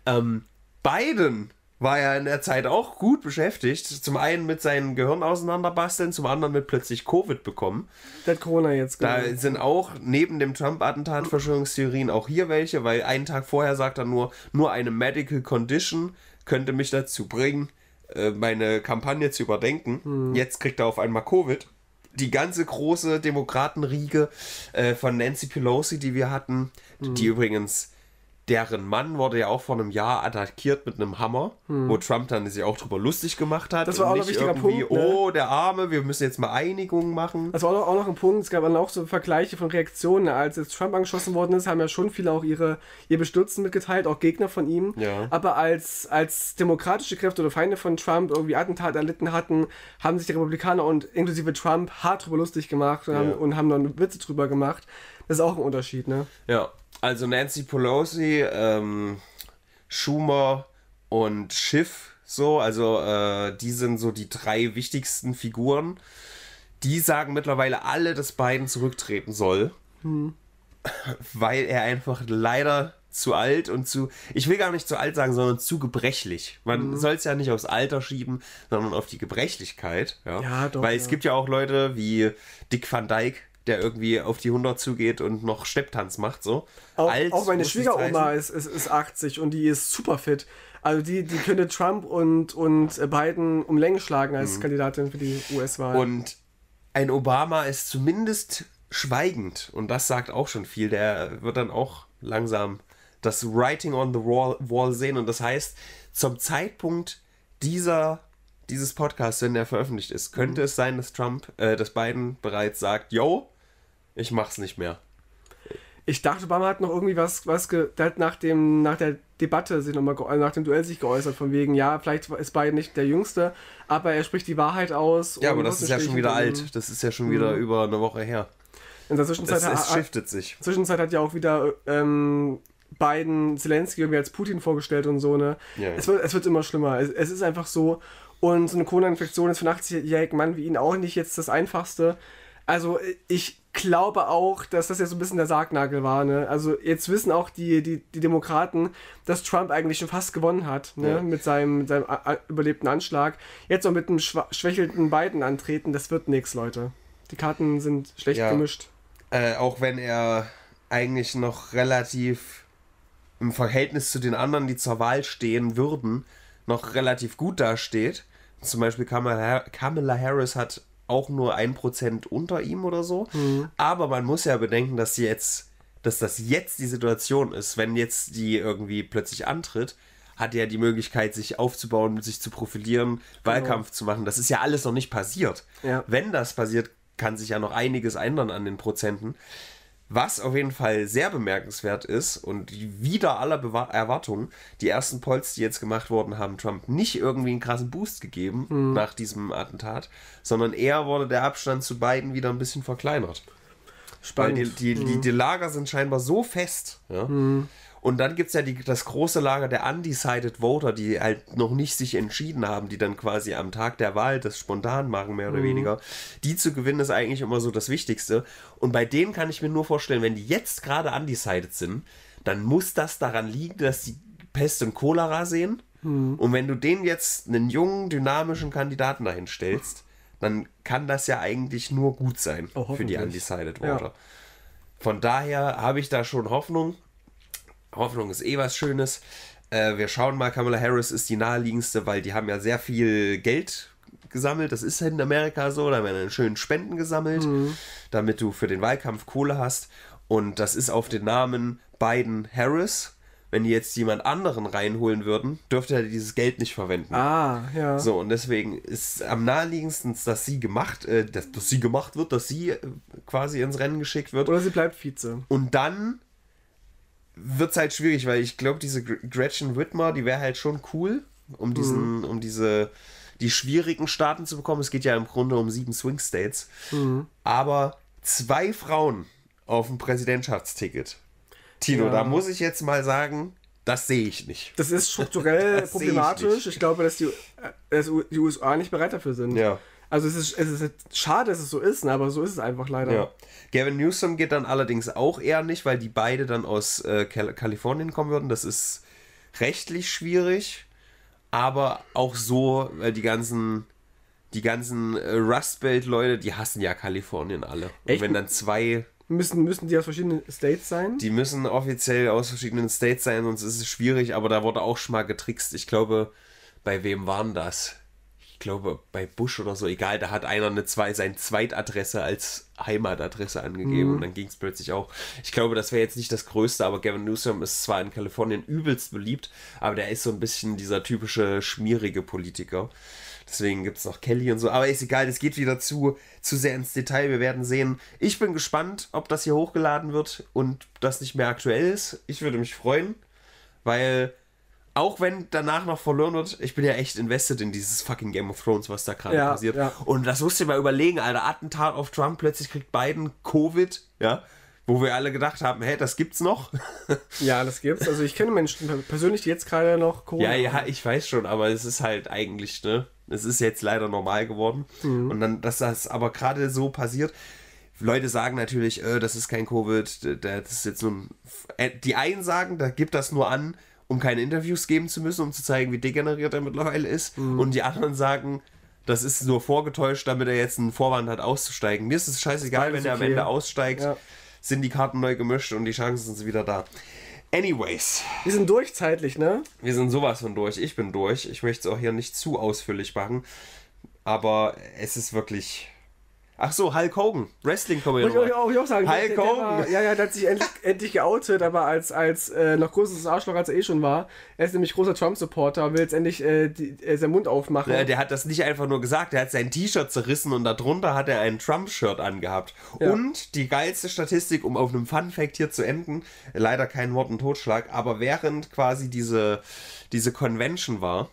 Biden war ja in der Zeit auch gut beschäftigt. Zum einen mit seinem Gehirn auseinanderbasteln, zum anderen mit plötzlich Covid bekommen. Der hat Corona jetzt. Da sind auch neben dem Trump-Attentat Verschwörungstheorien auch hier welche, weil einen Tag vorher sagt er nur eine Medical Condition könnte mich dazu bringen, meine Kampagne zu überdenken. Jetzt kriegt er auf einmal Covid. Die ganze große Demokratenriege von Nancy Pelosi, die wir hatten, die übrigens, deren Mann wurde ja auch vor einem Jahr attackiert mit einem Hammer, wo Trump dann sich auch drüber lustig gemacht hat. Das war auch ein wichtiger Punkt. Ne? Oh, der Arme, wir müssen jetzt mal Einigungen machen. Das war auch noch ein Punkt, es gab dann auch so Vergleiche von Reaktionen. Als jetzt Trump angeschossen worden ist, haben ja schon viele auch ihr Bestürzen mitgeteilt, auch Gegner von ihm. Ja. Aber als demokratische Kräfte oder Feinde von Trump irgendwie Attentat erlitten hatten, haben sich die Republikaner und inklusive Trump hart drüber lustig gemacht und haben dann Witze drüber gemacht. Das ist auch ein Unterschied, ne? Ja. Also Nancy Pelosi, Schumer und Schiff, die sind so die 3 wichtigsten Figuren. Die sagen mittlerweile alle, dass Biden zurücktreten soll, weil er einfach leider zu alt und ich will gar nicht zu alt sagen, sondern zu gebrechlich. Man soll es ja nicht aufs Alter schieben, sondern auf die Gebrechlichkeit. Ja doch, weil es gibt ja auch Leute wie Dick Van Dyke, der irgendwie auf die 100 zugeht und noch Stepptanz macht, so. Auch meine Schwiegeroma ist 80 und die ist super fit. Also die könnte Trump und Biden um Länge schlagen als Kandidatin für die US-Wahl. Und ein Obama ist zumindest schweigend und das sagt auch schon viel. Der wird dann auch langsam das Writing on the Wall sehen und das heißt, zum Zeitpunkt dieses Podcast, wenn der veröffentlicht ist, könnte es sein, dass Biden bereits sagt, yo, ich mach's nicht mehr. Ich dachte, Obama hat noch irgendwie der hat nach der Debatte sich nochmal, nach dem Duell sich geäußert, von wegen, ja, vielleicht ist Biden nicht der Jüngste, aber er spricht die Wahrheit aus. Ja, aber das ist ja schon wieder alt. Das ist ja schon wieder über eine Woche her. In der Zwischenzeit es shiftet sich. Zwischenzeit hat ja auch wieder Biden, Zelensky irgendwie als Putin vorgestellt und so, ne? Ja. Es wird immer schlimmer. Es ist einfach so. Und so eine Corona-Infektion ist für einen 80-jährigen Mann wie ihn auch nicht jetzt das Einfachste. Also ich glaube auch, dass das ja so ein bisschen der Sargnagel war, ne? Also jetzt wissen auch die Demokraten, dass Trump eigentlich schon fast gewonnen hat, ne? Ja. Mit seinem überlebten Anschlag. Jetzt noch mit einem schwächelnden Biden antreten, das wird nichts, Leute. Die Karten sind schlecht gemischt. Auch wenn er eigentlich noch relativ im Verhältnis zu den anderen, die zur Wahl stehen würden, noch relativ gut dasteht. Zum Beispiel Kamala Harris hat auch nur 1% unter ihm oder so. Aber man muss ja bedenken, dass das jetzt die Situation ist. Wenn jetzt die irgendwie plötzlich antritt, hat er die Möglichkeit, sich aufzubauen, sich zu profilieren, Wahlkampf zu machen. Das ist ja alles noch nicht passiert. Ja. Wenn das passiert, kann sich ja noch einiges ändern an den Prozenten. Was auf jeden Fall sehr bemerkenswert ist und wider aller Erwartungen, die ersten Polls, die jetzt gemacht wurden, haben Trump nicht irgendwie einen krassen Boost gegeben nach diesem Attentat, sondern eher wurde der Abstand zu Biden wieder ein bisschen verkleinert. Spannend. Weil die Lager sind scheinbar so fest. Ja? Und dann gibt es ja das große Lager der Undecided Voter, die halt noch nicht sich entschieden haben, die dann quasi am Tag der Wahl das spontan machen, mehr oder weniger. Die zu gewinnen ist eigentlich immer so das Wichtigste. Und bei denen kann ich mir nur vorstellen, wenn die jetzt gerade undecided sind, dann muss das daran liegen, dass die Pest und Cholera sehen. Und wenn du denen jetzt einen jungen, dynamischen Kandidaten dahin stellst, dann kann das ja eigentlich nur gut sein für die Undecided Voter. Ja. Von daher habe ich da schon Hoffnung. Hoffnung ist eh was Schönes. Wir schauen mal, Kamala Harris ist die naheliegendste, weil die haben ja sehr viel Geld gesammelt. Das ist in Amerika so. Da werden dann schön Spenden gesammelt, damit du für den Wahlkampf Kohle hast. Und das ist auf den Namen Biden-Harris. Wenn die jetzt jemand anderen reinholen würden, dürfte er dieses Geld nicht verwenden. Ah, ja. So, und deswegen ist am naheliegendsten, dass sie gemacht wird, dass sie quasi ins Rennen geschickt wird. Oder sie bleibt Vize. Und dann wird es halt schwierig, weil ich glaube, diese Gretchen Whitmer, die wäre halt schon cool, um die schwierigen Staaten zu bekommen. Es geht ja im Grunde um 7 Swing States. Aber 2 Frauen auf dem Präsidentschaftsticket. Tino, da muss ich jetzt mal sagen, das sehe ich nicht. Das ist strukturell problematisch. Ich glaube, dass die USA nicht bereit dafür sind. Ja. Also es ist schade, dass es so ist, aber so ist es einfach leider. Ja. Gavin Newsom geht dann allerdings auch eher nicht, weil die beide dann aus Kalifornien kommen würden. Das ist rechtlich schwierig, aber auch so, weil die ganzen Rust Belt-Leute, die hassen ja Kalifornien alle. Echt? Und wenn dann 2... Müssen die aus verschiedenen States sein? Die müssen offiziell aus verschiedenen States sein, sonst ist es schwierig, aber da wurde auch schon mal getrickst. Ich glaube, bei wem waren das? Ich glaube, bei Bush oder so, egal, da hat einer seine Zweitadresse als Heimatadresse angegeben und dann ging es plötzlich auch. Ich glaube, das wäre jetzt nicht das Größte, aber Gavin Newsom ist zwar in Kalifornien übelst beliebt, aber der ist so ein bisschen dieser typische schmierige Politiker. Deswegen gibt es noch Kelly und so. Aber ist egal, das geht wieder zu sehr ins Detail. Wir werden sehen. Ich bin gespannt, ob das hier hochgeladen wird und das nicht mehr aktuell ist. Ich würde mich freuen, weil auch wenn danach noch verloren wird, ich bin ja echt invested in dieses fucking Game of Thrones, was da gerade passiert. Ja. Und das musst du dir mal überlegen, Alter. Attentat auf Trump, plötzlich kriegt Biden Covid, ja. Wo wir alle gedacht haben, hey, das gibt's noch. Ja, das gibt's. Also ich kenne Menschen persönlich, die jetzt gerade noch Corona haben. Ja, ich weiß schon, aber es ist halt eigentlich, ne? Es ist jetzt leider normal geworden. Und dann, dass das aber gerade so passiert. Leute sagen natürlich, das ist kein Covid, das ist jetzt nur die einen sagen, da gibt das nur an, um keine Interviews geben zu müssen, um zu zeigen, wie degeneriert er mittlerweile ist. Und die anderen sagen, das ist nur vorgetäuscht, damit er jetzt einen Vorwand hat, auszusteigen. Mir ist es scheißegal, wenn er am Ende aussteigt. Ja. Sind die Karten neu gemischt und die Chancen sind wieder da. Anyways. Wir sind durch zeitlich, ne? Wir sind sowas von durch. Ich bin durch. Ich möchte es auch hier nicht zu ausführlich machen. Aber es ist wirklich... Ach so, Hulk Hogan. Wrestling kommen wir noch. Wollte ich auch sagen. Hulk Hogan. Der hat sich endlich geoutet, aber als noch größeres Arschloch, als er eh schon war. Er ist nämlich großer Trump-Supporter und will jetzt endlich seinen Mund aufmachen. Ja, der hat das nicht einfach nur gesagt, der hat sein T-Shirt zerrissen und darunter hat er ein Trump-Shirt angehabt. Ja. Und die geilste Statistik, um auf einem Fun-Fact hier zu enden, leider kein Wort und Totschlag, aber während quasi diese Convention war,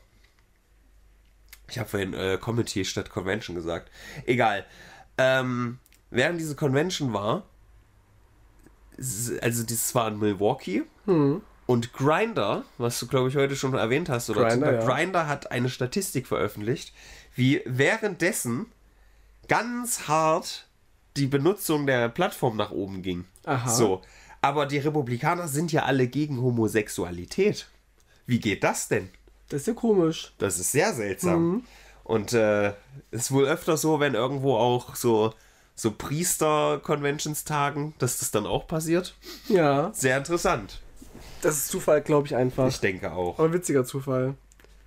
ich habe vorhin Committee statt Convention gesagt, egal, während diese Convention war, also das war in Milwaukee. Und Grindr, was du, glaube ich, heute schon erwähnt hast, oder Grindr hat eine Statistik veröffentlicht, wie währenddessen ganz hart die Benutzung der Plattform nach oben ging. Aha. So. Aber die Republikaner sind ja alle gegen Homosexualität. Wie geht das denn? Das ist ja komisch. Das ist sehr seltsam. Und ist wohl öfter so, wenn irgendwo auch so Priester-Conventions tagen, dass das dann auch passiert. Ja. Sehr interessant. Das ist Zufall, glaube ich, einfach. Ich denke auch. Aber witziger Zufall.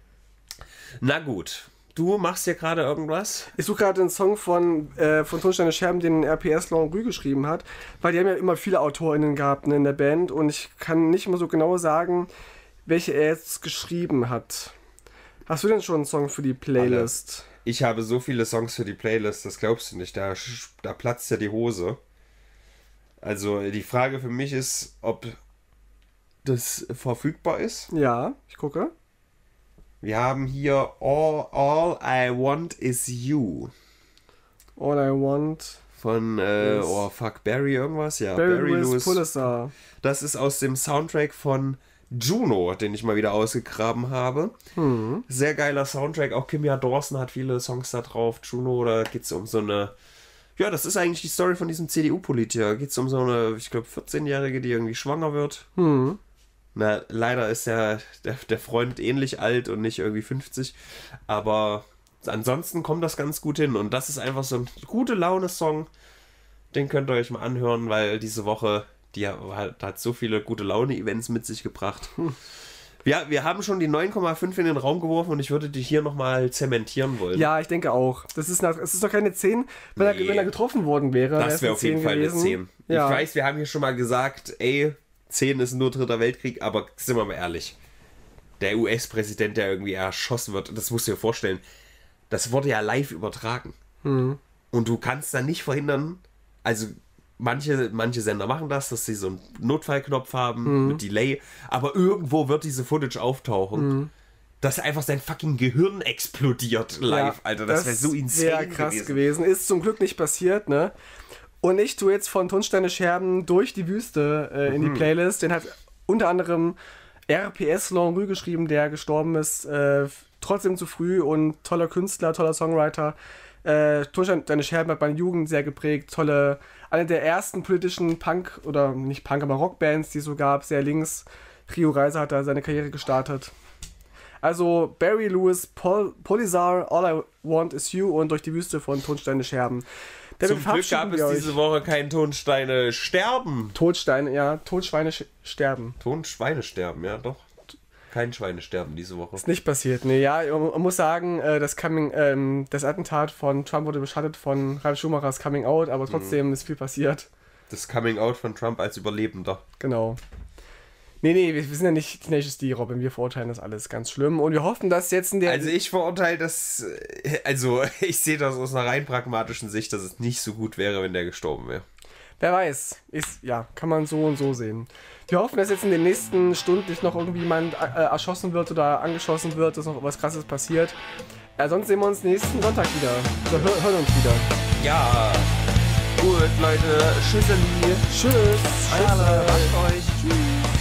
Na gut. Du machst hier gerade irgendwas? Ich suche gerade einen Song von Tonsteine Scherben, den RPS L'Enrue geschrieben hat, weil die haben ja immer viele AutorInnen gehabt, ne, in der Band, und ich kann nicht mehr so genau sagen, welche er jetzt geschrieben hat. Hast du denn schon einen Song für die Playlist? Ich habe so viele Songs für die Playlist, das glaubst du nicht. Da platzt ja die Hose. Also die Frage für mich ist, ob das verfügbar ist. Ja, ich gucke. Wir haben hier All I Want Is You. All I Want von, Barry irgendwas? Ja, Barry Lewis Pulitzer. Das ist aus dem Soundtrack von Juno, den ich mal wieder ausgegraben habe. Sehr geiler Soundtrack. Auch Kimya Dawson hat viele Songs da drauf. Juno, da geht es um so eine... Ja, das ist eigentlich die Story von diesem CDU-Politiker. Geht es um so eine, ich glaube, 14-Jährige, die irgendwie schwanger wird. Na, leider ist der Freund ähnlich alt und nicht irgendwie 50. Aber ansonsten kommt das ganz gut hin. Und das ist einfach so ein gute Laune-Song. Den könnt ihr euch mal anhören, weil diese Woche, die hat so viele gute Laune-Events mit sich gebracht. Wir haben schon die 9,5 in den Raum geworfen und ich würde die hier nochmal zementieren wollen. Ja, ich denke auch. Es ist doch keine 10. Wenn er getroffen worden wäre, das wäre auf jeden Fall eine 10. Ja. Ich weiß, wir haben hier schon mal gesagt, 10 ist nur Dritter Weltkrieg, aber sind wir mal ehrlich. Der US-Präsident, der irgendwie erschossen wird, das musst du dir vorstellen, das wurde ja live übertragen. Und du kannst da nicht verhindern, also manche Sender machen das, dass sie so einen Notfallknopf haben mit Delay, aber irgendwo wird diese Footage auftauchen, dass einfach sein fucking Gehirn explodiert live, ja, Alter. Das wäre so insane sehr krass gewesen. Ist zum Glück nicht passiert, ne? Und ich tue jetzt von Tonsteine Scherben durch die Wüste in die Playlist. Den hat unter anderem RPS L'Enrue geschrieben, der gestorben ist, trotzdem zu früh, und toller Künstler, toller Songwriter. Tonsteine Scherben hat meine Jugend sehr geprägt. Eine der ersten politischen Punk, oder nicht Punk, aber Rockbands, die es so gab, sehr links. Rio Reiser hat da seine Karriere gestartet. Also Barry Lewis Pulitzer, All I Want Is You und Durch die Wüste von Tonsteine Scherben. Zum Glück gab es diese Woche kein Tonsteine sterben. Totschweine sterben. Tonschweine sterben, ja doch. Kein Schweinesterben diese Woche. Ist nicht passiert, ne. Ja, man muss sagen, das Attentat von Trump wurde beschattet von Ralf Schumachers Coming Out, aber trotzdem ist viel passiert. Das Coming Out von Trump als Überlebender. Genau. Nee, wir sind ja nicht Tenacious D, Robin. Wir verurteilen das alles ganz schlimm. Und wir hoffen, dass jetzt in der... Also ich verurteile das... Also ich sehe das aus einer rein pragmatischen Sicht, dass es nicht so gut wäre, wenn der gestorben wäre. Wer weiß. Kann man so und so sehen. Wir hoffen, dass jetzt in den nächsten Stunden nicht noch irgendwie jemand erschossen wird oder angeschossen wird, dass noch was Krasses passiert. Sonst sehen wir uns nächsten Sonntag wieder. Oder hören uns wieder. Ja. Gut, Leute. Tschüss. Tschüss. Macht euch. Tschüss.